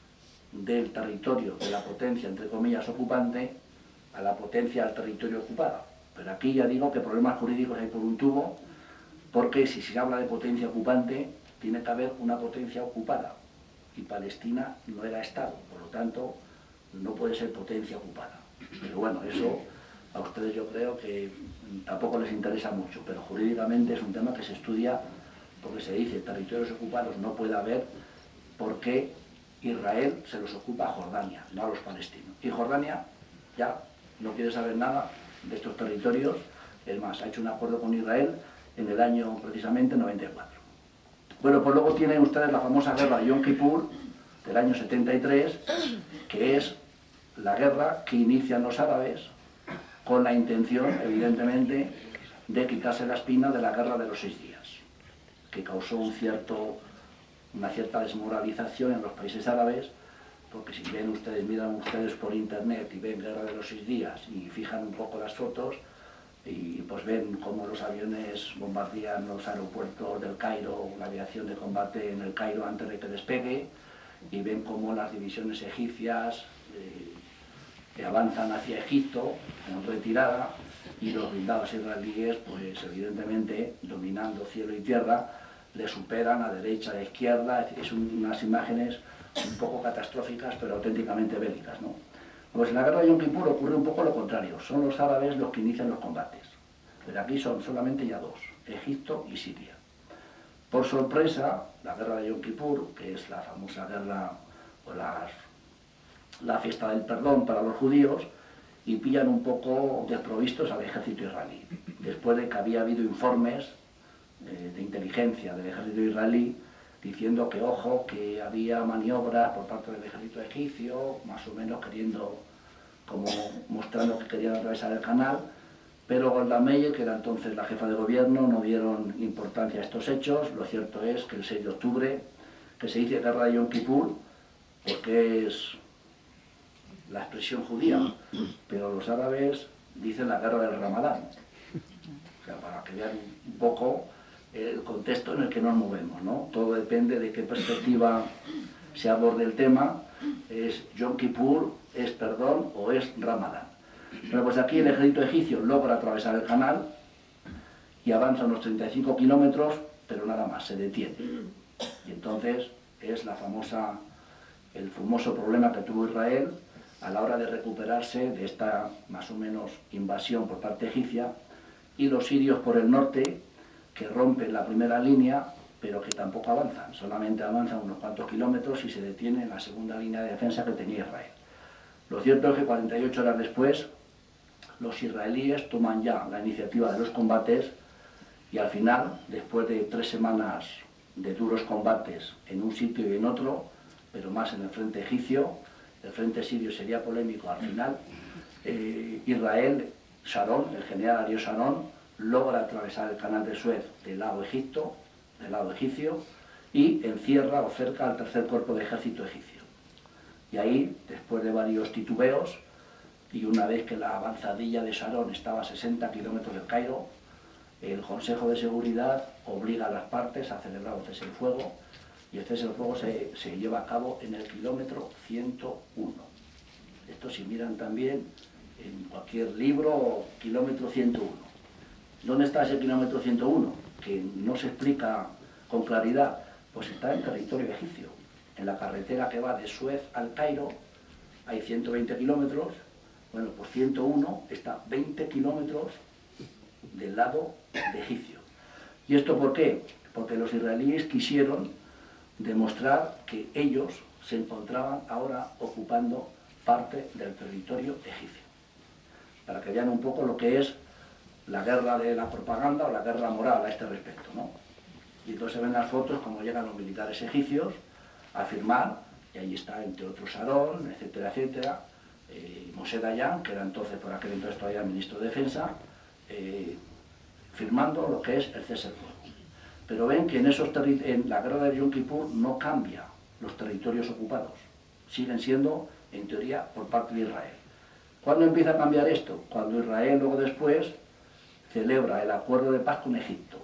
del territorio de la potencia, entre comillas, ocupante, a la potencia del territorio ocupado. Pero aquí ya digo que problemas jurídicos hay por un tubo, porque si se habla de potencia ocupante, tiene que haber una potencia ocupada, y Palestina no era Estado, por lo tanto, no puede ser potencia ocupada. Pero bueno, eso a ustedes yo creo que tampoco les interesa mucho, pero jurídicamente es un tema que se estudia, porque se dice territorios ocupados no puede haber, porque Israel se los ocupa a Jordania, no a los palestinos. Y Jordania ya no quiere saber nada de estos territorios, es más, ha hecho un acuerdo con Israel en el año precisamente noventa y cuatro. Bueno, pues luego tienen ustedes la famosa guerra de Yom Kippur del año setenta y tres, que es la guerra que inician los árabes con la intención, evidentemente, de quitarse la espina de la guerra de los seis días, que causó un cierto, una cierta desmoralización en los países árabes, porque si ven ustedes, miran ustedes por internet y ven guerra de los seis días y fijan un poco las fotos, y pues ven cómo los aviones bombardean los aeropuertos del Cairo, la aviación de combate en el Cairo antes de que despegue, y ven cómo las divisiones egipcias eh, que avanzan hacia Egipto en retirada, y los blindados israelíes, pues evidentemente, dominando cielo y tierra, le superan a derecha, a izquierda. Es un, unas imágenes un poco catastróficas, pero auténticamente bélicas, ¿no? Pues en la guerra de Yom Kippur ocurre un poco lo contrario, son los árabes los que inician los combates, pero aquí son solamente ya dos, Egipto y Siria. Por sorpresa, la guerra de Yom Kippur, que es la famosa guerra, o la, la fiesta del perdón para los judíos, y pillan un poco desprovistos al ejército israelí, después de que había habido informes eh, de inteligencia del ejército israelí, diciendo que, ojo, que había maniobras por parte del ejército egipcio, más o menos queriendo, como mostrando que querían atravesar el canal, pero Golda Meir, que era entonces la jefa de gobierno, no dieron importancia a estos hechos. Lo cierto es que el seis de octubre, que se dice guerra de Yom Kippur, porque es la expresión judía, pero los árabes dicen la guerra del Ramadán, o sea, para que vean un poco el contexto en el que nos movemos, ¿no? Todo depende de qué perspectiva se aborde el tema, es Yom Kippur, es perdón o es Ramadán. Bueno, pues aquí el ejército egipcio logra atravesar el canal y avanza unos treinta y cinco kilómetros, pero nada más, se detiene. Y entonces es la famosa, el famoso problema que tuvo Israel a la hora de recuperarse de esta más o menos invasión por parte egipcia, y los sirios por el norte, que rompen la primera línea, pero que tampoco avanzan, solamente avanzan unos cuantos kilómetros y se detienen en la segunda línea de defensa que tenía Israel. Lo cierto es que cuarenta y ocho horas después, los israelíes toman ya la iniciativa de los combates, y al final, después de tres semanas de duros combates en un sitio y en otro, pero más en el frente egipcio, el frente sirio sería polémico al final, eh, Israel, Sharon, el general Ariel Sharon, logra atravesar el canal de Suez del lado Egipto, del lado egipcio, y encierra o cerca al tercer cuerpo de ejército egipcio. Y ahí, después de varios titubeos, y una vez que la avanzadilla de Sharon estaba a sesenta kilómetros del Cairo, el Consejo de Seguridad obliga a las partes a celebrar un cese el fuego, y el cese el fuego se, se lleva a cabo en el kilómetro ciento uno. Esto, si miran también en cualquier libro, kilómetro ciento uno. ¿Dónde está ese kilómetro ciento uno? Que no se explica con claridad. Pues está en territorio egipcio. En la carretera que va de Suez al Cairo hay ciento veinte kilómetros. Bueno, pues ciento uno está veinte kilómetros del lado de egipcio. ¿Y esto por qué? Porque los israelíes quisieron demostrar que ellos se encontraban ahora ocupando parte del territorio egipcio. Para que vean un poco lo que es la guerra de la propaganda o la guerra moral a este respecto, ¿no? Y entonces se ven las fotos como llegan los militares egipcios a firmar, y ahí está entre otros Sharon, etcétera, etcétera, eh, Moshe Dayan, que era entonces por aquel entonces todavía ministro de Defensa, eh, firmando lo que es el cese al fuego. Pero ven que en, esos en la guerra de Yom Kippur no cambia los territorios ocupados, siguen siendo, en teoría, por parte de Israel. ¿Cuándo empieza a cambiar esto? Cuando Israel luego después celebra el acuerdo de paz con Egipto,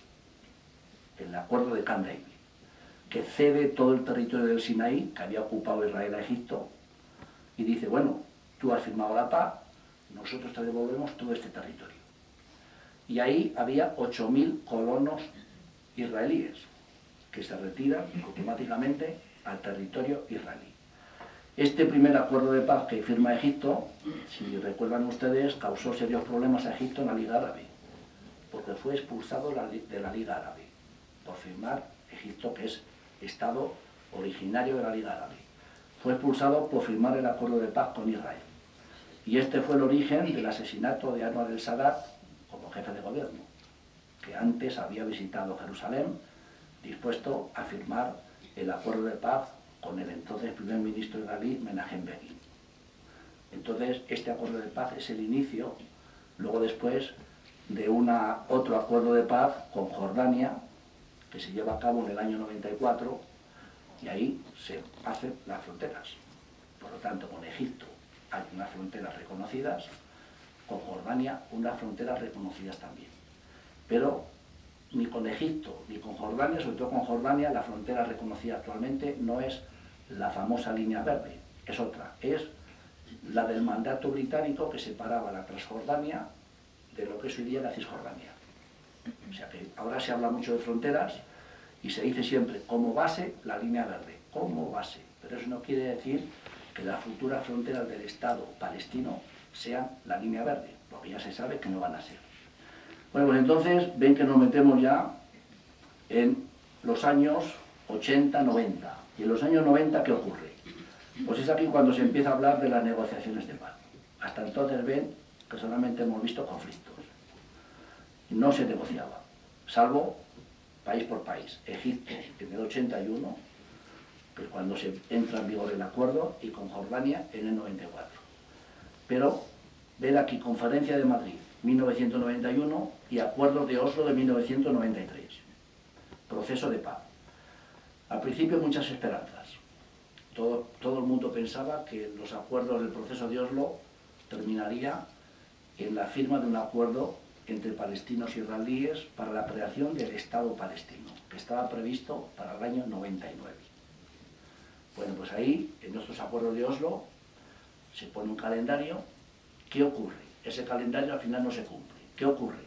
el acuerdo de Camp David, que cede todo el territorio del Sinaí, que había ocupado Israel a Egipto, y dice, bueno, tú has firmado la paz, nosotros te devolvemos todo este territorio. Y ahí había ocho mil colonos israelíes, que se retiran automáticamente al territorio israelí. Este primer acuerdo de paz que firma Egipto, si recuerdan ustedes, causó serios problemas a Egipto en la Liga Árabe, porque fue expulsado de la Liga Árabe, por firmar Egipto, que es Estado originario de la Liga Árabe. Fue expulsado por firmar el acuerdo de paz con Israel. Y este fue el origen del asesinato de Anwar el-Sadat como jefe de gobierno, que antes había visitado Jerusalén, dispuesto a firmar el acuerdo de paz con el entonces primer ministro israelí, Menachem Begin. Entonces, este acuerdo de paz es el inicio, luego después, de una, otro acuerdo de paz con Jordania, que se lleva a cabo en el año noventa y cuatro, y ahí se hacen las fronteras. Por lo tanto, con Egipto hay unas fronteras reconocidas, con Jordania unas fronteras reconocidas también. Pero ni con Egipto ni con Jordania, sobre todo con Jordania, la frontera reconocida actualmente no es la famosa línea verde, es otra, es la del mandato británico que separaba la Transjordania de lo que es hoy día la Cisjordania. O sea que ahora se habla mucho de fronteras y se dice siempre como base la línea verde, como base, pero eso no quiere decir que las futuras fronteras del Estado palestino sean la línea verde, porque ya se sabe que no van a ser. Bueno, pues entonces ven que nos metemos ya en los años ochenta, noventa. ¿Y en los años noventa qué ocurre? Pues es aquí cuando se empieza a hablar de las negociaciones de paz. Hasta entonces ven que solamente hemos visto conflictos. No se negociaba, salvo país por país. Egipto en el ochenta y uno, que es cuando se entra en vigor el acuerdo, y con Jordania en el noventa y cuatro. Pero ven aquí Conferencia de Madrid, mil novecientos noventa y uno, y Acuerdo de Oslo de mil novecientos noventa y tres. Proceso de paz. Al principio muchas esperanzas. Todo, todo el mundo pensaba que los acuerdos del proceso de Oslo terminaría en la firma de un acuerdo entre palestinos y israelíes para la creación del Estado palestino, que estaba previsto para el año noventa y nueve. Bueno, pues ahí, en nuestros acuerdos de Oslo, se pone un calendario. ¿Qué ocurre? Ese calendario al final no se cumple. ¿Qué ocurre?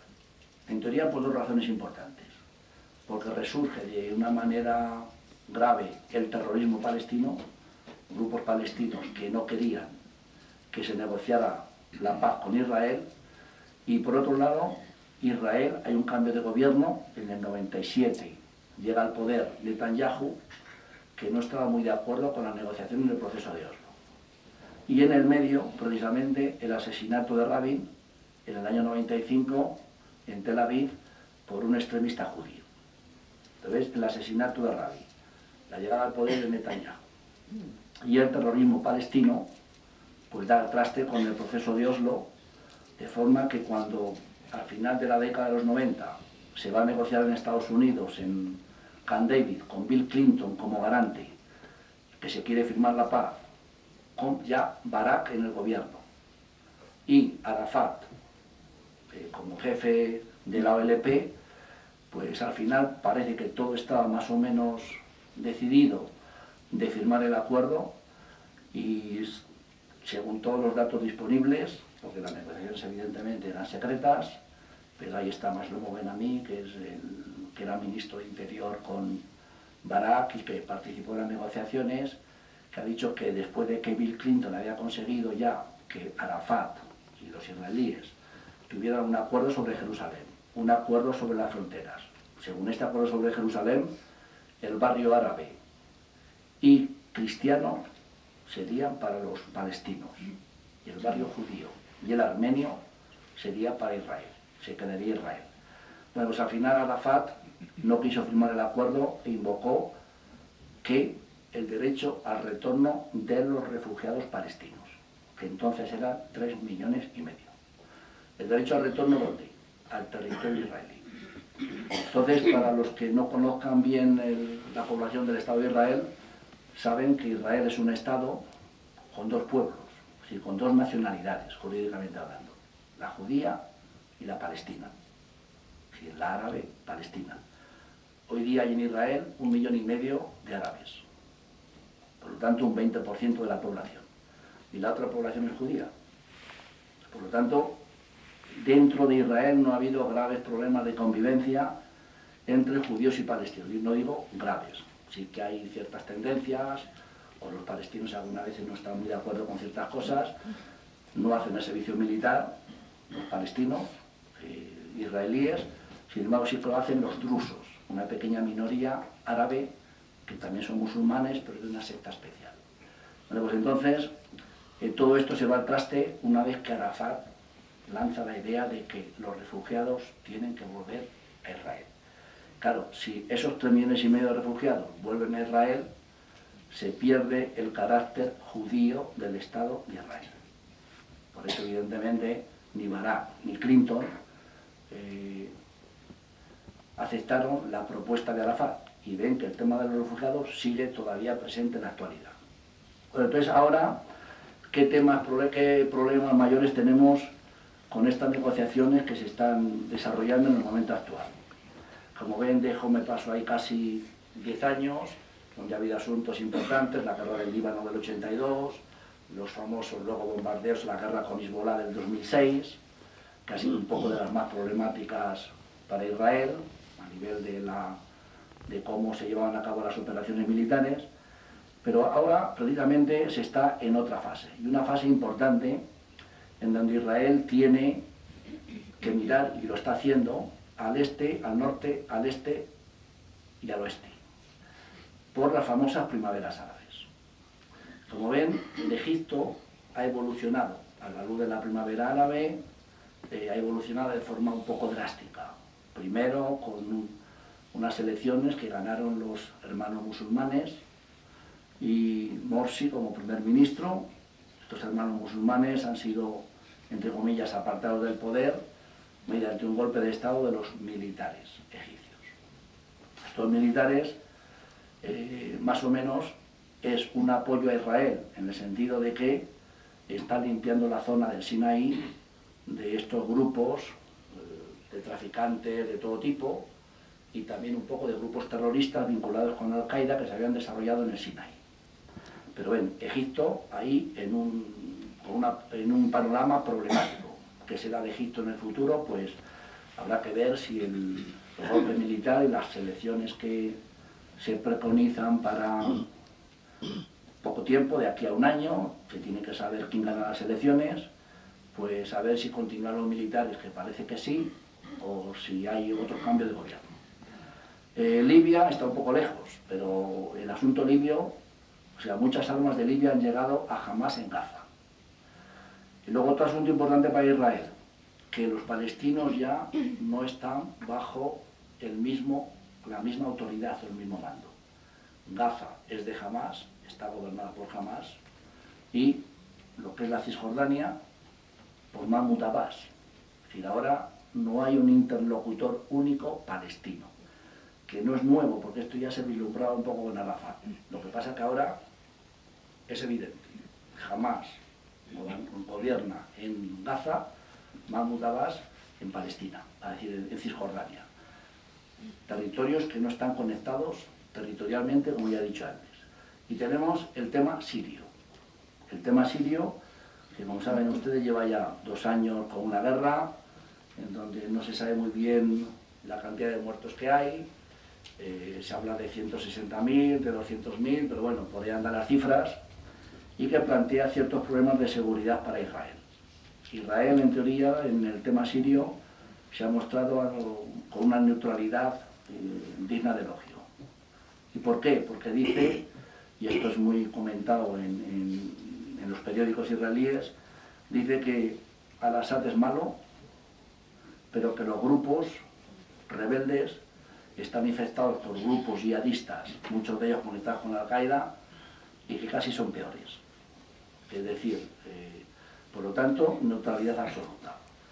En teoría por dos razones importantes. Porque resurge de una manera grave el terrorismo palestino, grupos palestinos que no querían que se negociara la paz con Israel, y por otro lado, Israel, hay un cambio de gobierno en el noventa y siete, llega al poder Netanyahu, que no estaba muy de acuerdo con la negociación en el proceso de Oslo. Y en el medio, precisamente, el asesinato de Rabin, en el año noventa y cinco, en Tel Aviv, por un extremista judío. Entonces, el asesinato de Rabin, la llegada al poder de Netanyahu y el terrorismo palestino, pues da al traste con el proceso de Oslo, de forma que cuando al final de la década de los noventa se va a negociar en Estados Unidos, en Camp David, con Bill Clinton como garante, que se quiere firmar la paz, con ya Barak en el gobierno, y Arafat eh, como jefe de la O L P, pues al final parece que todo estaba más o menos decidido de firmar el acuerdo, y según todos los datos disponibles, porque las negociaciones evidentemente eran secretas, pero ahí está Maslomo Ben-Ami, que, es el, que era ministro de Interior con Barak y que participó en las negociaciones, que ha dicho que después de que Bill Clinton había conseguido ya que Arafat y los israelíes tuvieran un acuerdo sobre Jerusalén, un acuerdo sobre las fronteras. Según este acuerdo sobre Jerusalén, el barrio árabe y cristiano serían para los palestinos, y el barrio judío y el armenio sería para Israel, se quedaría Israel. Bueno, pues al final Arafat no quiso firmar el acuerdo e invocó que el derecho al retorno de los refugiados palestinos, que entonces eran tres millones y medio. ¿El derecho al retorno dónde? al territorio israelí. Entonces, para los que no conozcan bien el, la población del Estado de Israel, saben que Israel es un Estado con dos pueblos, es decir, con dos nacionalidades, jurídicamente hablando, la judía y la palestina, es decir, la árabe palestina. Hoy día hay en Israel un millón y medio de árabes, por lo tanto un veinte por ciento de la población, y la otra población es judía. Por lo tanto, dentro de Israel no ha habido graves problemas de convivencia entre judíos y palestinos, y no digo graves, sí que hay ciertas tendencias, o los palestinos algunas veces no están muy de acuerdo con ciertas cosas, no hacen el servicio militar, los palestinos, eh, israelíes, sin embargo sí que lo hacen los drusos, una pequeña minoría árabe que también son musulmanes, pero de una secta especial. Bueno, pues entonces, eh, todo esto se va al traste una vez que Arafat lanza la idea de que los refugiados tienen que volver a Israel. Claro, si esos tres millones y medio de refugiados vuelven a Israel, se pierde el carácter judío del Estado de Israel. Por eso, evidentemente, ni Barak ni Clinton eh, aceptaron la propuesta de Arafat y ven que el tema de los refugiados sigue todavía presente en la actualidad. Bueno, entonces ahora, ¿qué temas, qué problemas mayores tenemos con estas negociaciones que se están desarrollando en el momento actual? Como ven, dejo, me paso ahí casi diez años, donde ha habido asuntos importantes, la guerra del Líbano del ochenta y dos, los famosos luego bombardeos, la guerra con Hezbollah del dos mil seis, que ha sido un poco de las más problemáticas para Israel, a nivel de, la, de cómo se llevaban a cabo las operaciones militares, pero ahora precisamente se está en otra fase, y una fase importante en donde Israel tiene que mirar, y lo está haciendo, al este, al norte, al este y al oeste, por las famosas primaveras árabes. Como ven, el Egipto ha evolucionado a la luz de la primavera árabe, eh, ha evolucionado de forma un poco drástica. Primero con un, unas elecciones que ganaron los hermanos musulmanes y Morsi como primer ministro. Estos hermanos musulmanes han sido, entre comillas, apartados del poder mediante un golpe de estado de los militares egipcios. Estos militares, eh, más o menos, es un apoyo a Israel, en el sentido de que está limpiando la zona del Sinaí de estos grupos eh, de traficantes de todo tipo y también un poco de grupos terroristas vinculados con Al-Qaeda que se habían desarrollado en el Sinaí. Pero ven, Egipto ahí en un, una, en un panorama problemático. ¿Qué será de Egipto en el futuro? Pues habrá que ver si el, el golpe militar y las elecciones que se preconizan para poco tiempo, de aquí a un año, se tiene que saber quién gana las elecciones, pues a ver si continúan los militares, que parece que sí, o si hay otro cambio de gobierno. Eh, Libia está un poco lejos, pero el asunto libio, o sea, muchas armas de Libia han llegado a Hamás en Gaza. Y luego otro asunto importante para Israel, que los palestinos ya no están bajo el mismo, la misma autoridad o el mismo mando. Gaza es de Hamás, está gobernada por Hamás, y lo que es la Cisjordania, por Mahmoud Abbas. Es decir, ahora no hay un interlocutor único palestino, que no es nuevo, porque esto ya se vislumbraba un poco con Arafat. Lo que pasa es que ahora es evidente. Hamás gobierna en Gaza, Mahmoud Abbas en Palestina, es decir, en Cisjordania. Territorios que no están conectados territorialmente, como ya he dicho antes. Y tenemos el tema sirio. El tema sirio, que como saben ustedes, lleva ya dos años con una guerra, en donde no se sabe muy bien la cantidad de muertos que hay. Eh, se habla de ciento sesenta mil, de doscientos mil, pero bueno, por ahí andan las cifras, y que plantea ciertos problemas de seguridad para Israel. Israel, en teoría, en el tema sirio, se ha mostrado con una neutralidad eh, digna de elogio. ¿Y por qué? Porque dice, y esto es muy comentado en, en, en los periódicos israelíes, dice que Al-Assad es malo, pero que los grupos rebeldes están infectados por grupos yihadistas, muchos de ellos conectados con Al-Qaeda, y que casi son peores. Es decir, eh, por lo tanto, neutralidad absoluta.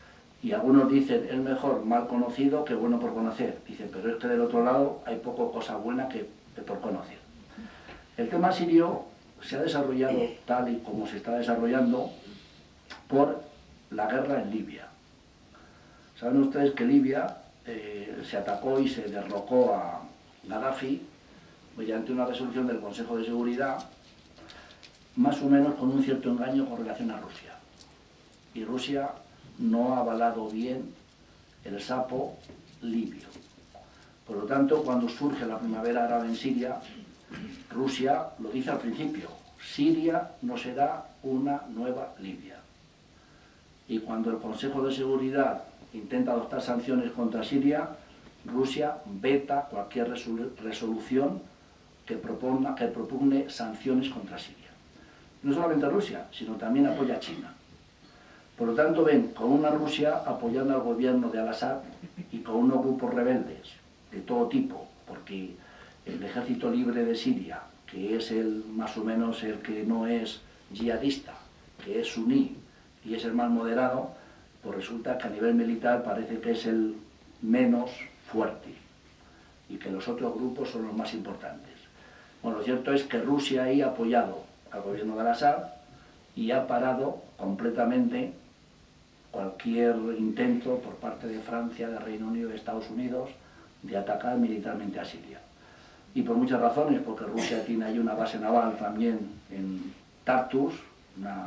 Y algunos dicen, es mejor mal conocido que bueno por conocer. Dicen, pero es que del otro lado hay poco cosa buena que, que por conocer. El tema sirio se ha desarrollado tal y como se está desarrollando por la guerra en Libia. Saben ustedes que Libia eh, se atacó y se derrocó a Gaddafi mediante una resolución del Consejo de Seguridad, más o menos con un cierto engaño con relación a Rusia. Y Rusia no ha avalado bien el sapo libio. Por lo tanto, cuando surge la primavera árabe en Siria, Rusia lo dice al principio, Siria no será una nueva Libia. Y cuando el Consejo de Seguridad intenta adoptar sanciones contra Siria, Rusia veta cualquier resolución que, proponga, que propugne sanciones contra Siria. No solamente Rusia, sino también apoya a China. Por lo tanto, ven con una Rusia apoyando al gobierno de Al-Assad y con unos grupos rebeldes de todo tipo, porque el Ejército Libre de Siria, que es el más o menos el que no es yihadista, que es suní y es el más moderado, pues resulta que a nivel militar parece que es el menos fuerte y que los otros grupos son los más importantes. Bueno, lo cierto es que Rusia ahí ha apoyado al gobierno de Al-Assad y ha parado completamente cualquier intento por parte de Francia, de Reino Unido, de Estados Unidos, de atacar militarmente a Siria. Y por muchas razones, porque Rusia tiene ahí una base naval también en Tartus, una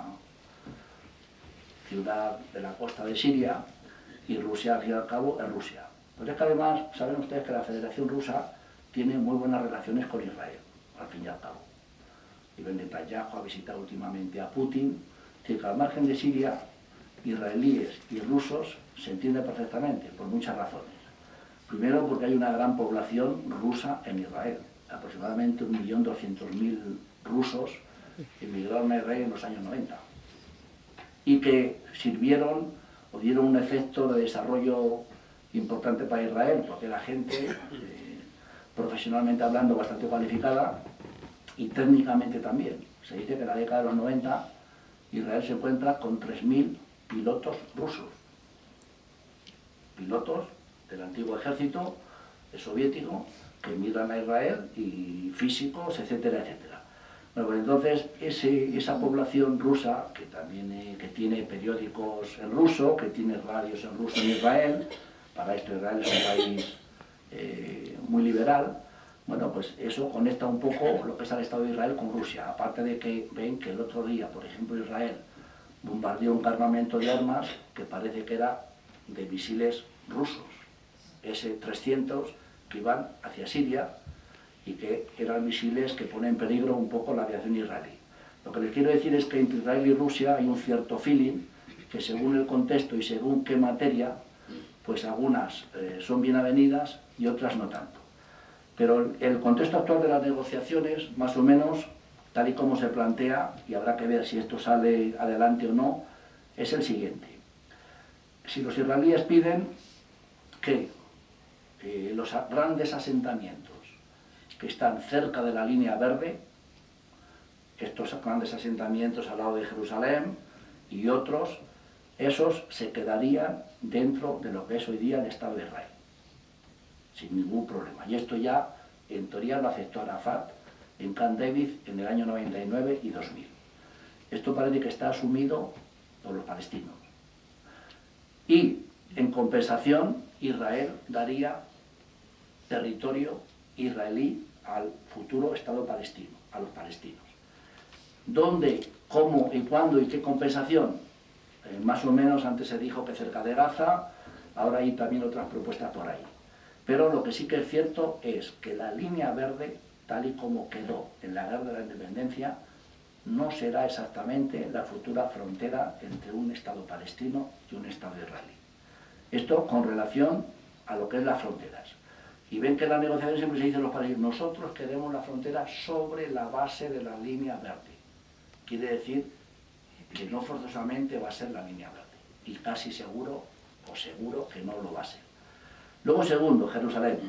ciudad de la costa de Siria, y Rusia, al fin y al cabo, es Rusia. Pues es que además, saben ustedes que la Federación Rusa tiene muy buenas relaciones con Israel, al fin y al cabo. Y Netanyahu ha visitado últimamente a Putin, que al margen de Siria, israelíes y rusos se entienden perfectamente, por muchas razones. Primero, porque hay una gran población rusa en Israel, aproximadamente un millón doscientos mil rusos emigraron a Israel en los años noventa, y que sirvieron o dieron un efecto de desarrollo importante para Israel, porque la gente, eh, profesionalmente hablando, bastante cualificada, y técnicamente también. Se dice que en la década de los noventa Israel se encuentra con tres mil pilotos rusos, pilotos del antiguo ejército soviético que emigran a Israel, y físicos, etcétera, etcétera. Bueno, pues entonces ese, esa población rusa, que también eh, que tiene periódicos en ruso, que tiene radios en ruso en Israel, para esto Israel es un país eh, muy liberal, bueno, pues eso conecta un poco lo que es el Estado de Israel con Rusia, aparte de que ven que el otro día, por ejemplo, Israel bombardeó un cargamento de armas que parece que era de misiles rusos, ese trescientos, que iban hacia Siria y que eran misiles que ponen en peligro un poco la aviación israelí. Lo que les quiero decir es que entre Israel y Rusia hay un cierto feeling que, según el contexto y según qué materia, pues algunas eh, son bien avenidas y otras no tanto. Pero el contexto actual de las negociaciones, más o menos, tal y como se plantea, y habrá que ver si esto sale adelante o no, es el siguiente. Si los israelíes piden que eh, los grandes asentamientos que están cerca de la línea verde, estos grandes asentamientos al lado de Jerusalén y otros, esos se quedarían dentro de lo que es hoy día el Estado de Israel, sin ningún problema. Y esto ya, en teoría, lo aceptó Arafat en Camp David en el año noventa y nueve y dos mil. Esto parece que está asumido por los palestinos. Y, en compensación, Israel daría territorio israelí al futuro Estado palestino, a los palestinos. ¿Dónde, cómo y cuándo y qué compensación? Eh, más o menos antes se dijo que cerca de Gaza, ahora hay también otras propuestas por ahí. Pero lo que sí que es cierto es que la línea verde, tal y como quedó en la guerra de la independencia, no será exactamente la futura frontera entre un Estado palestino y un Estado israelí. Esto con relación a lo que es las fronteras. Y ven que en la negociación siempre se dicen los palestinos, nosotros queremos la frontera sobre la base de la línea verde. Quiere decir que no forzosamente va a ser la línea verde. Y casi seguro, o seguro, que no lo va a ser. Luego, segundo, Jerusalén.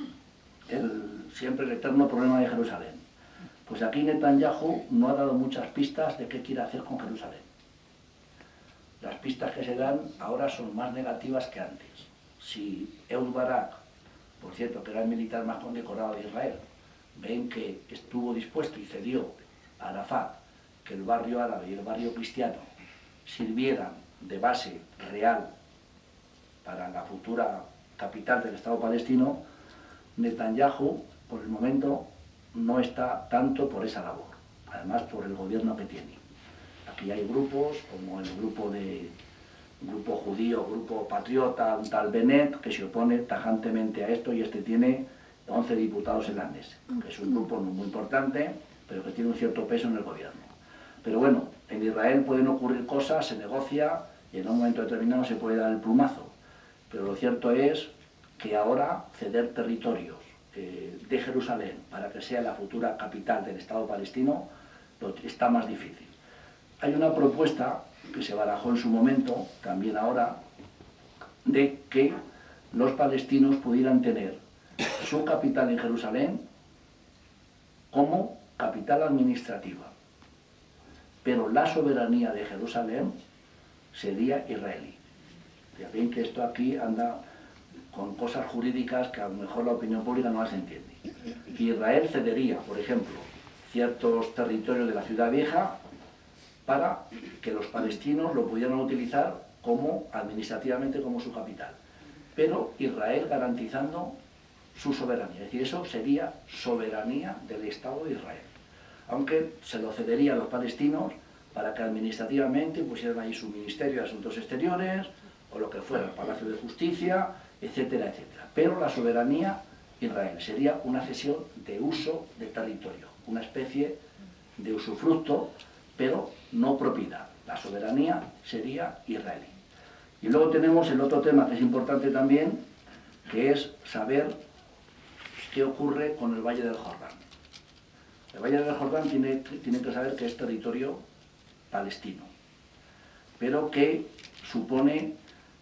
El, siempre el eterno problema de Jerusalén. Pues aquí Netanyahu no ha dado muchas pistas de qué quiere hacer con Jerusalén. las pistas que se dan ahora son más negativas que antes. Si Ehud Barak, por cierto, que era el militar más condecorado de Israel, ven que estuvo dispuesto y cedió a Arafat que el barrio árabe y el barrio cristiano sirvieran de base real para la futura capital del Estado palestino, Netanyahu, por el momento, no está tanto por esa labor, además por el gobierno que tiene. Aquí hay grupos, como el grupo de grupo judío, grupo patriota, un tal Bennett, que se opone tajantemente a esto, y este tiene once diputados en la Knesset, que es un grupo muy importante, pero que tiene un cierto peso en el gobierno. Pero bueno, en Israel pueden ocurrir cosas, se negocia, y en un momento determinado se puede dar el plumazo. Pero lo cierto es que ahora ceder territorios eh, de Jerusalén para que sea la futura capital del Estado palestino lo, está más difícil. Hay una propuesta que se barajó en su momento, también ahora, de que los palestinos pudieran tener su capital en Jerusalén como capital administrativa, pero la soberanía de Jerusalén sería israelí. Ya ven que esto aquí anda con cosas jurídicas que a lo mejor la opinión pública no las entiende. Israel cedería, por ejemplo, ciertos territorios de la Ciudad Vieja para que los palestinos lo pudieran utilizar como administrativamente como su capital, pero Israel garantizando su soberanía. Es decir, eso sería soberanía del Estado de Israel, aunque se lo cedería a los palestinos para que administrativamente pusieran ahí su Ministerio de Asuntos Exteriores o lo que fuera, el Palacio de Justicia, etcétera, etcétera. Pero la soberanía Israel sería una cesión de uso de territorio, una especie de usufructo, pero no propiedad. La soberanía sería israelí. Y luego tenemos el otro tema que es importante también, que es saber qué ocurre con el Valle del Jordán. El Valle del Jordán tiene, tiene que saber que es territorio palestino, pero que supone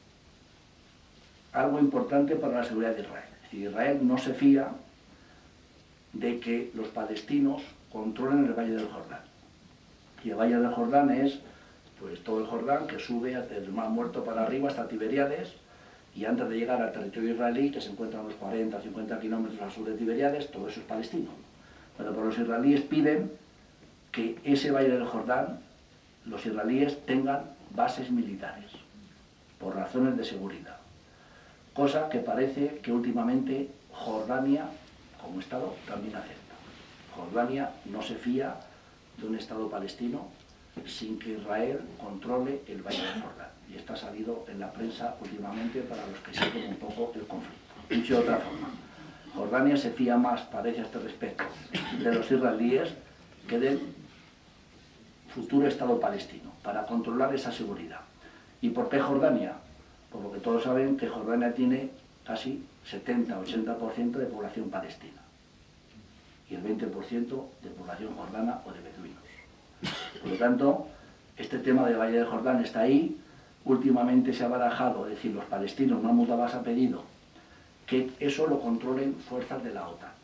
algo importante para la seguridad de Israel. Es decir, Israel no se fía de que los palestinos controlen el Valle del Jordán. Y el Valle del Jordán es pues todo el Jordán que sube desde el Mar Muerto para arriba hasta Tiberíades, y antes de llegar al territorio israelí, que se encuentra a unos cuarenta a cincuenta kilómetros al sur de Tiberíades, todo eso es palestino. Bueno, pues los israelíes piden que ese Valle del Jordán, los israelíes tengan bases militares, por razones de seguridad. Cosa que parece que últimamente Jordania, como Estado, también acepta. Jordania no se fía de un Estado palestino sin que Israel controle el Valle del Jordán. Y esto ha salido en la prensa últimamente para los que siguen un poco el conflicto. Dicho de otra forma, Jordania se fía más, parece a este respecto, de los israelíes que del futuro Estado palestino, para controlar esa seguridad. ¿Y por qué Jordania? Pues porque todos saben que Jordania tiene casi setenta a ochenta por ciento de población palestina y el veinte por ciento de población jordana o de beduinos. Por lo tanto, este tema del Valle del Jordán está ahí. Últimamente se ha barajado, es decir, los palestinos, Mahmoud Abbas ha pedido que eso lo controlen fuerzas de la OTAN.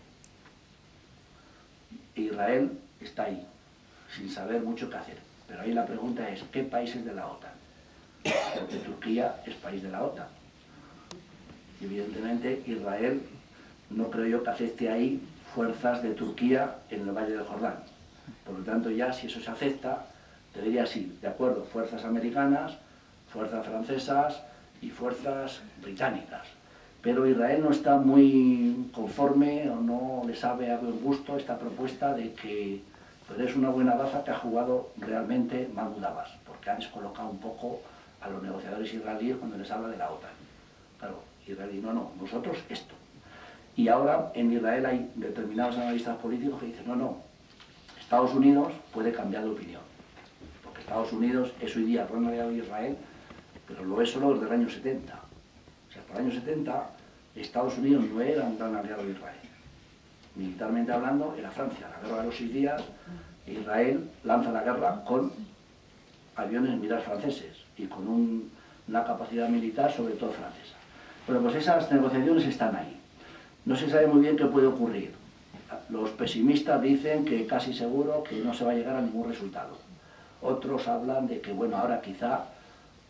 Israel está ahí, sin saber mucho qué hacer. Pero ahí la pregunta es, ¿qué países de la OTAN? Porque Turquía es país de la OTAN. Y evidentemente Israel no creo yo que acepte ahí fuerzas de Turquía en el Valle del Jordán. Por lo tanto, ya si eso se acepta, debería ser, de acuerdo, fuerzas americanas, fuerzas francesas y fuerzas británicas. Pero Israel no está muy conforme o no le sabe a buen gusto esta propuesta de que pues, es una buena baza que ha jugado realmente Mahmoud Abbas, porque ha descolocado un poco a los negociadores israelíes cuando les habla de la OTAN. Claro, Israel no, no, nosotros esto. Y ahora en Israel hay determinados analistas políticos que dicen, no, no, Estados Unidos puede cambiar de opinión, porque Estados Unidos es hoy día gran aliado de Israel, pero lo es solo desde el año setenta. O sea, hasta el año setenta Estados Unidos no era un gran aliado de Israel. Militarmente hablando, era Francia, la guerra de los seis días, Israel lanza la guerra con aviones militares franceses y con un, una capacidad militar sobre todo francesa. Bueno, pues esas negociaciones están ahí. No se sabe muy bien qué puede ocurrir. Los pesimistas dicen que casi seguro que no se va a llegar a ningún resultado. Otros hablan de que, bueno, ahora quizá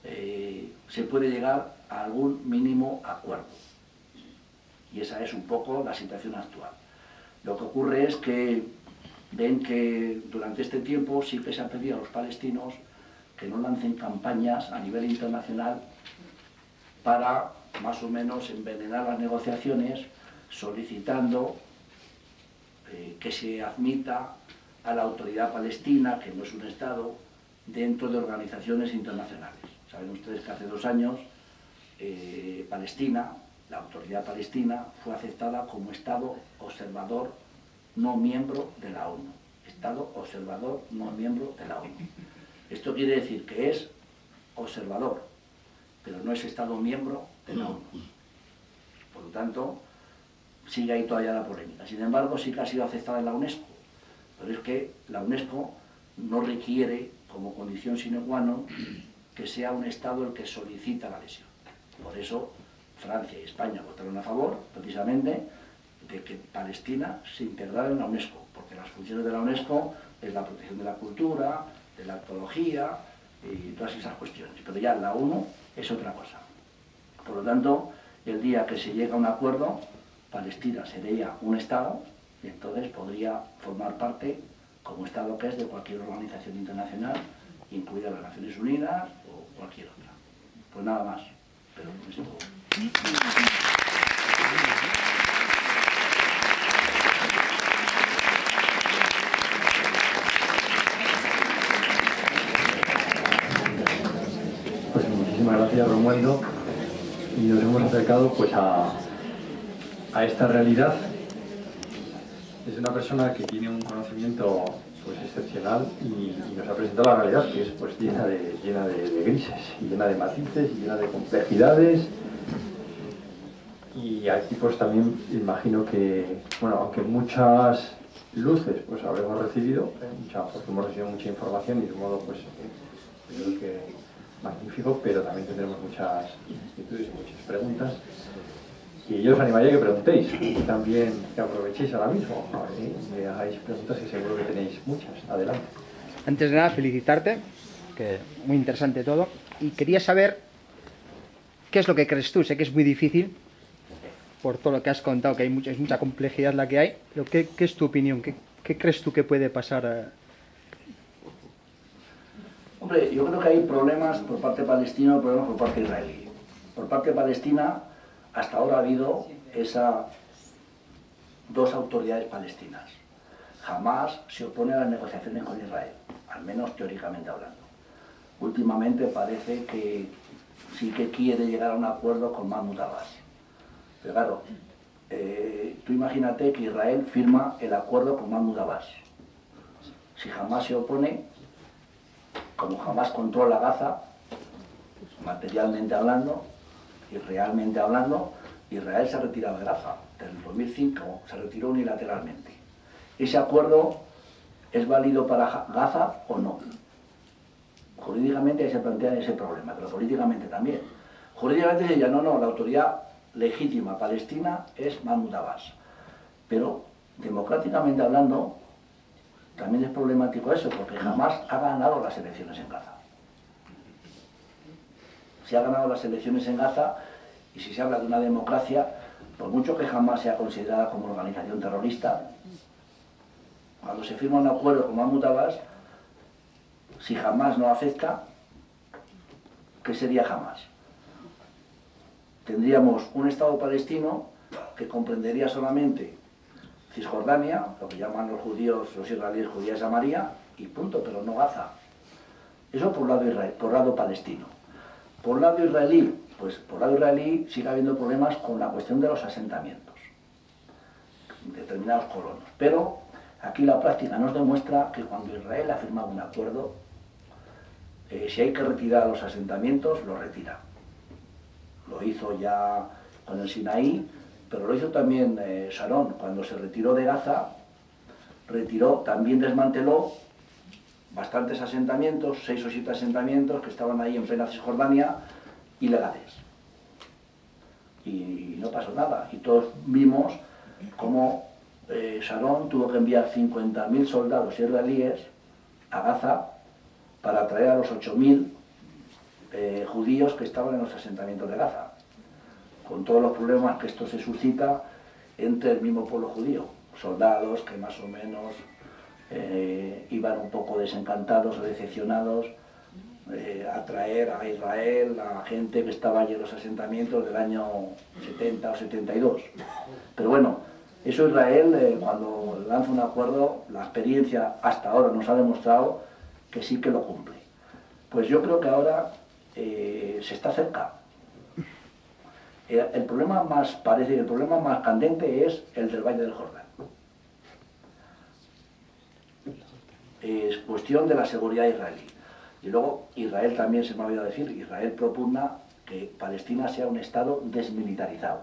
eh, se puede llegar a algún mínimo acuerdo. Y esa es un poco la situación actual. Lo que ocurre es que ven que durante este tiempo sí que se ha pedido a los palestinos que no lancen campañas a nivel internacional para más o menos envenenar las negociaciones, solicitando eh, que se admita a la autoridad palestina, que no es un Estado, dentro de organizaciones internacionales. Saben ustedes que hace dos años eh, Palestina, la autoridad palestina, fue aceptada como Estado observador no miembro de la ONU. Estado observador no miembro de la ONU. Esto quiere decir que es observador, pero no es Estado miembro de la ONU. Por lo tanto, sigue ahí todavía la polémica. Sin embargo, sí que ha sido aceptada en la UNESCO. Pero es que la UNESCO no requiere, como condición sine qua non, que sea un Estado el que solicita la adhesión. Por eso, Francia y España votaron a favor, precisamente, de que Palestina se integrara en la UNESCO, porque las funciones de la UNESCO es la protección de la cultura, de la arqueología y todas esas cuestiones. Pero ya la ONU es otra cosa. Por lo tanto, el día que se llega a un acuerdo, Palestina sería un Estado y entonces podría formar parte, como Estado que es, de cualquier organización internacional, incluida las Naciones Unidas o cualquier otra. Pues nada más. Pero con esto... Pues muchísimas gracias, Romualdo, y nos hemos acercado pues a, a esta realidad. Es una persona que tiene un conocimiento pues excepcional y, y nos ha presentado la realidad, que es pues llena de, llena de, de grises, y llena de matices, y llena de complejidades. Y aquí pues también imagino que, bueno, aunque muchas luces pues habremos recibido, eh, mucha, porque hemos recibido mucha información y de un modo pues eh, yo creo que magnífico, pero también tendremos muchas inquietudes y muchas preguntas. Y yo os animaría a que preguntéis, y también que aprovechéis ahora mismo, ¿eh? Y me hagáis preguntas, que seguro que tenéis muchas. Adelante. Antes de nada, felicitarte, que muy interesante todo, y quería saber qué es lo que crees tú. Sé que es muy difícil, por todo lo que has contado, que hay mucha, es mucha complejidad la que hay, pero ¿qué, qué es tu opinión? ¿Qué, qué crees tú que puede pasar? A... Hombre, yo creo que hay problemas por parte palestina y problemas por parte israelí. Por parte palestina, hasta ahora ha habido esas dos autoridades palestinas. Jamás se opone a las negociaciones con Israel, al menos teóricamente hablando. Últimamente parece que sí que quiere llegar a un acuerdo con Mahmoud Abbas. Pero claro, eh, tú imagínate que Israel firma el acuerdo con Mahmoud Abbas. Si Hamás se opone, como Hamás controla Gaza, materialmente hablando y realmente hablando, Israel se ha retirado de Gaza. Desde el dos mil cinco se retiró unilateralmente. ¿Ese acuerdo es válido para Gaza o no? Jurídicamente se plantea ese problema, pero políticamente también. Jurídicamente se dice, no, no, la autoridad legítima palestina es Mahmoud Abbas. Pero democráticamente hablando, también es problemático eso, porque jamás ha ganado las elecciones en Gaza. Si ha ganado las elecciones en Gaza, y si se habla de una democracia, por mucho que jamás sea considerada como organización terrorista, cuando se firma un acuerdo con Mahmoud Abbas, si Hamás no acepta, ¿qué sería Hamás? Tendríamos un Estado palestino que comprendería solamente Cisjordania, lo que llaman los judíos, los israelíes, Judía y Samaria, y punto, pero no Gaza. Eso por lado israelí, por lado palestino. Por lado israelí, pues por lado israelí sigue habiendo problemas con la cuestión de los asentamientos, determinados colonos. Pero aquí la práctica nos demuestra que cuando Israel ha firmado un acuerdo, eh, si hay que retirar los asentamientos, lo retira. Lo hizo ya con el Sinaí, pero lo hizo también eh, Sharon, cuando se retiró de Gaza, retiró, también desmanteló bastantes asentamientos, seis o siete asentamientos que estaban ahí en plena Cisjordania, ilegales. Y no pasó nada, y todos vimos cómo eh, Sharon tuvo que enviar cincuenta mil soldados israelíes a Gaza para traer a los ocho mil eh, judíos que estaban en los asentamientos de Gaza, con todos los problemas que esto se suscita entre el mismo pueblo judío, soldados que más o menos eh, iban un poco desencantados o decepcionados eh, a traer a Israel a gente que estaba allí en los asentamientos del año setenta o setenta y dos. Pero bueno, eso Israel, eh, cuando lanza un acuerdo, la experiencia hasta ahora nos ha demostrado que sí que lo cumple. Pues yo creo que ahora eh, se está cerca. El, el problema más, parece, el problema más candente es el del Valle del Jordán. Es cuestión de la seguridad israelí. Y luego Israel también, se me ha olvidado decir, Israel propugna que Palestina sea un estado desmilitarizado.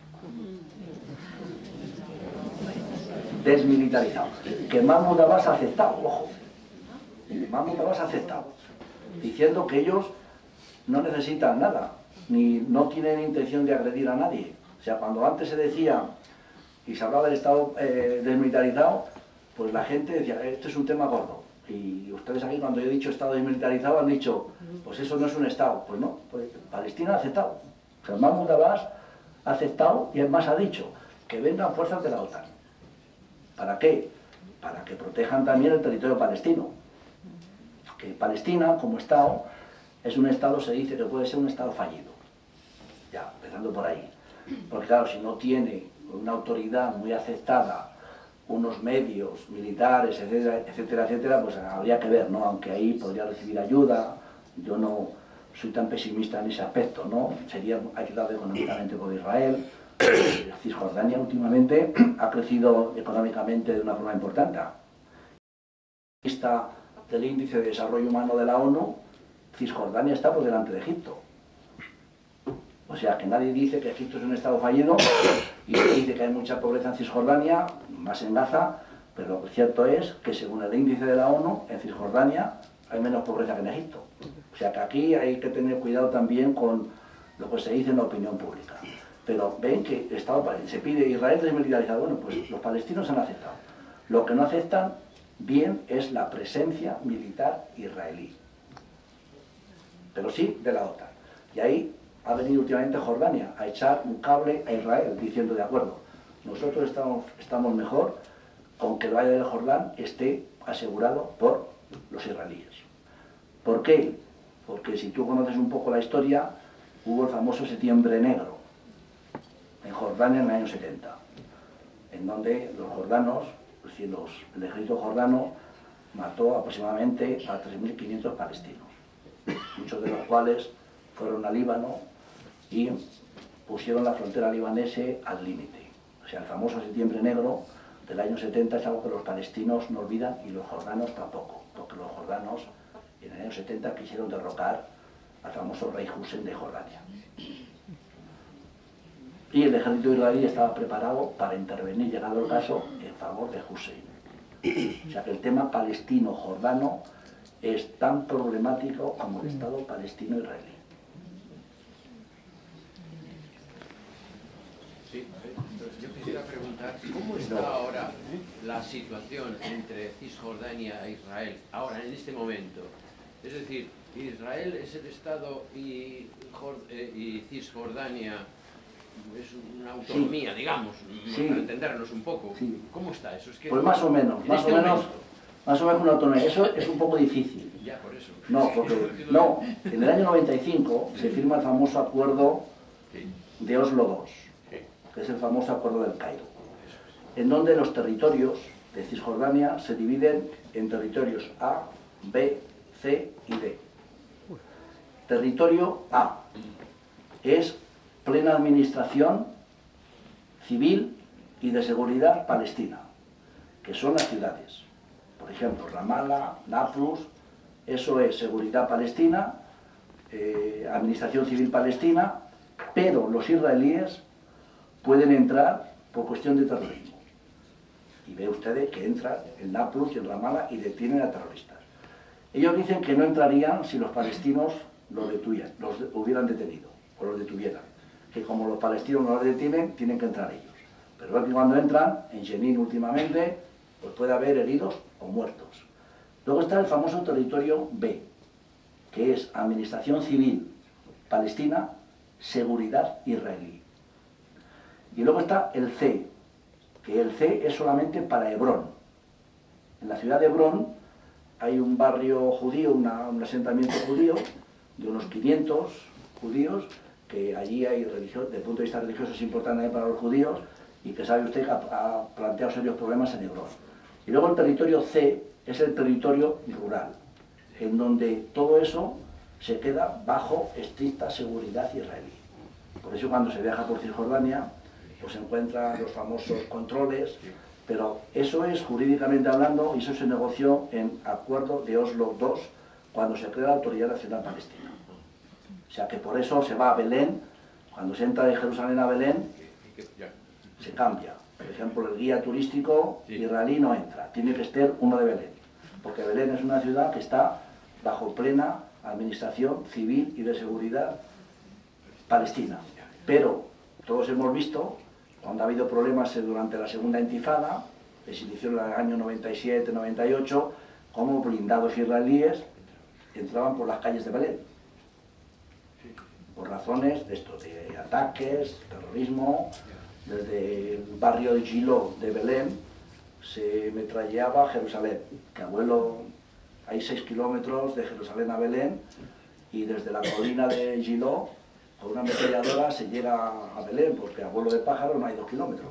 Desmilitarizado. Que Mahmoud Abbas ha aceptado, ojo. Mahmoud Abbas ha aceptado. Diciendo que ellos no necesitan nada, ni no tienen intención de agredir a nadie. O sea, cuando antes se decía y se hablaba del estado eh, desmilitarizado, pues la gente decía, esto es un tema gordo. Y ustedes aquí, cuando yo he dicho estado desmilitarizado, han dicho, pues eso no es un estado. Pues no, pues Palestina ha aceptado. O sea, Mahmoud Abbas ha aceptado y además ha dicho que vengan fuerzas de la OTAN. ¿Para qué? Para que protejan también el territorio palestino. Que Palestina, como estado, es un estado, se dice que puede ser un estado fallido. Ya, empezando por ahí. Porque claro, si no tiene una autoridad muy aceptada, unos medios militares, etcétera, etcétera, etcétera, pues habría que ver, ¿no? Aunque ahí podría recibir ayuda, yo no soy tan pesimista en ese aspecto, ¿no? Sería ayudado económicamente por Israel. Cisjordania últimamente ha crecido económicamente de una forma importante. Lista del Índice de Desarrollo Humano de la ONU, Cisjordania está por delante de Egipto. O sea que nadie dice que Egipto es un estado fallido y dice que hay mucha pobreza en Cisjordania, más en Gaza, pero lo cierto es que según el índice de la ONU, en Cisjordania hay menos pobreza que en Egipto. O sea que aquí hay que tener cuidado también con lo que se dice en la opinión pública. Pero ven que el Estado, se pide Israel desmilitarizado. Bueno, pues los palestinos han aceptado. Lo que no aceptan bien es la presencia militar israelí. Pero sí de la OTAN. Y ahí ha venido últimamente Jordania a echar un cable a Israel diciendo, de acuerdo, nosotros estamos, estamos mejor con que el Valle del Jordán esté asegurado por los israelíes. ¿Por qué? Porque si tú conoces un poco la historia, hubo el famoso Septiembre Negro en Jordania en el año setenta, en donde los jordanos, es decir, los, el ejército jordano mató aproximadamente a tres mil quinientos palestinos, muchos de los cuales fueron a Líbano y pusieron la frontera libanesa al límite. O sea, el famoso Septiembre Negro del año setenta es algo que los palestinos no olvidan y los jordanos tampoco, porque los jordanos en el año setenta quisieron derrocar al famoso rey Hussein de Jordania. Y el ejército israelí estaba preparado para intervenir, llegado el caso, en favor de Hussein. O sea que el tema palestino-jordano es tan problemático como el Estado palestino-israelí. Sí, yo quisiera preguntar, ¿cómo está ahora la situación entre Cisjordania e Israel, ahora, en este momento? Es decir, Israel es el Estado y, y Cisjordania es una autonomía, sí, digamos, sí, para entendernos un poco. Sí. ¿Cómo está eso? Es que pues más o menos, más este o menos, más o menos una autonomía. Eso es un poco difícil. Ya, por eso. No, porque, no, en el año noventa y cinco se firma el famoso acuerdo de Oslo dos, que es el famoso acuerdo del Cairo, en donde los territorios de Cisjordania se dividen en territorios A, B, C y D. Territorio A es plena administración civil y de seguridad palestina, que son las ciudades. Por ejemplo, Ramallah, Nablus, eso es seguridad palestina, eh, administración civil palestina, pero los israelíes pueden entrar por cuestión de terrorismo. Y ve ustedes que entran en Nablus y en Ramallah y detienen a terroristas. Ellos dicen que no entrarían si los palestinos los detuvieran, los hubieran detenido o los detuvieran. Que como los palestinos no los detienen, tienen que entrar ellos. Pero es que cuando entran, en Jenin últimamente, pues puede haber heridos o muertos. Luego está el famoso territorio B, que es Administración Civil Palestina, Seguridad Israelí. Y luego está el C, que el C es solamente para Hebrón. En la ciudad de Hebrón hay un barrio judío, una, un asentamiento judío, de unos quinientos judíos, que allí hay religión, desde el punto de vista religioso es importante para los judíos, y que sabe usted que ha, ha planteado serios problemas en Hebrón. Y luego el territorio C es el territorio rural, en donde todo eso se queda bajo estricta seguridad israelí. Por eso cuando se viaja por Cisjordania, pues se encuentran los famosos controles, pero eso es jurídicamente hablando, y eso se negoció en acuerdo de Oslo dos, cuando se crea la Autoridad Nacional Palestina. O sea que por eso se va a Belén, cuando se entra de Jerusalén a Belén, se cambia. Por ejemplo, el guía turístico israelí no entra, tiene que ser uno de Belén, porque Belén es una ciudad que está bajo plena administración civil y de seguridad palestina. Pero todos hemos visto, cuando ha habido problemas durante la segunda intifada, que se inició en el año noventa y siete noventa y ocho, cómo blindados israelíes entraban por las calles de Belén, por razones de esto, de ataques, terrorismo. Desde el barrio de Giló de Belén se metralleaba a Jerusalén, que abuelo, hay seis kilómetros de Jerusalén a Belén, y desde la colina de Giló con una ametralladora se llega a Belén, porque a vuelo de pájaro no hay dos kilómetros,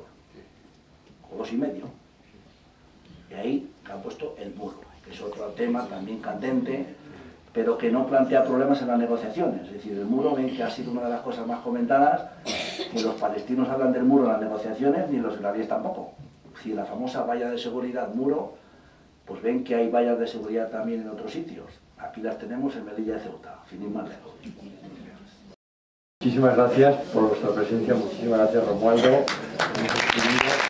o dos y medio. Y ahí han puesto el muro, que es otro tema también candente, pero que no plantea problemas en las negociaciones. Es decir, el muro, ven que ha sido una de las cosas más comentadas, ni los palestinos hablan del muro en las negociaciones, ni los israelíes tampoco. Si la famosa valla de seguridad muro, pues ven que hay vallas de seguridad también en otros sitios. Aquí las tenemos en Melilla de Ceuta, sin ir más lejos. Muchísimas gracias por vuestra presencia, muchísimas gracias Romualdo.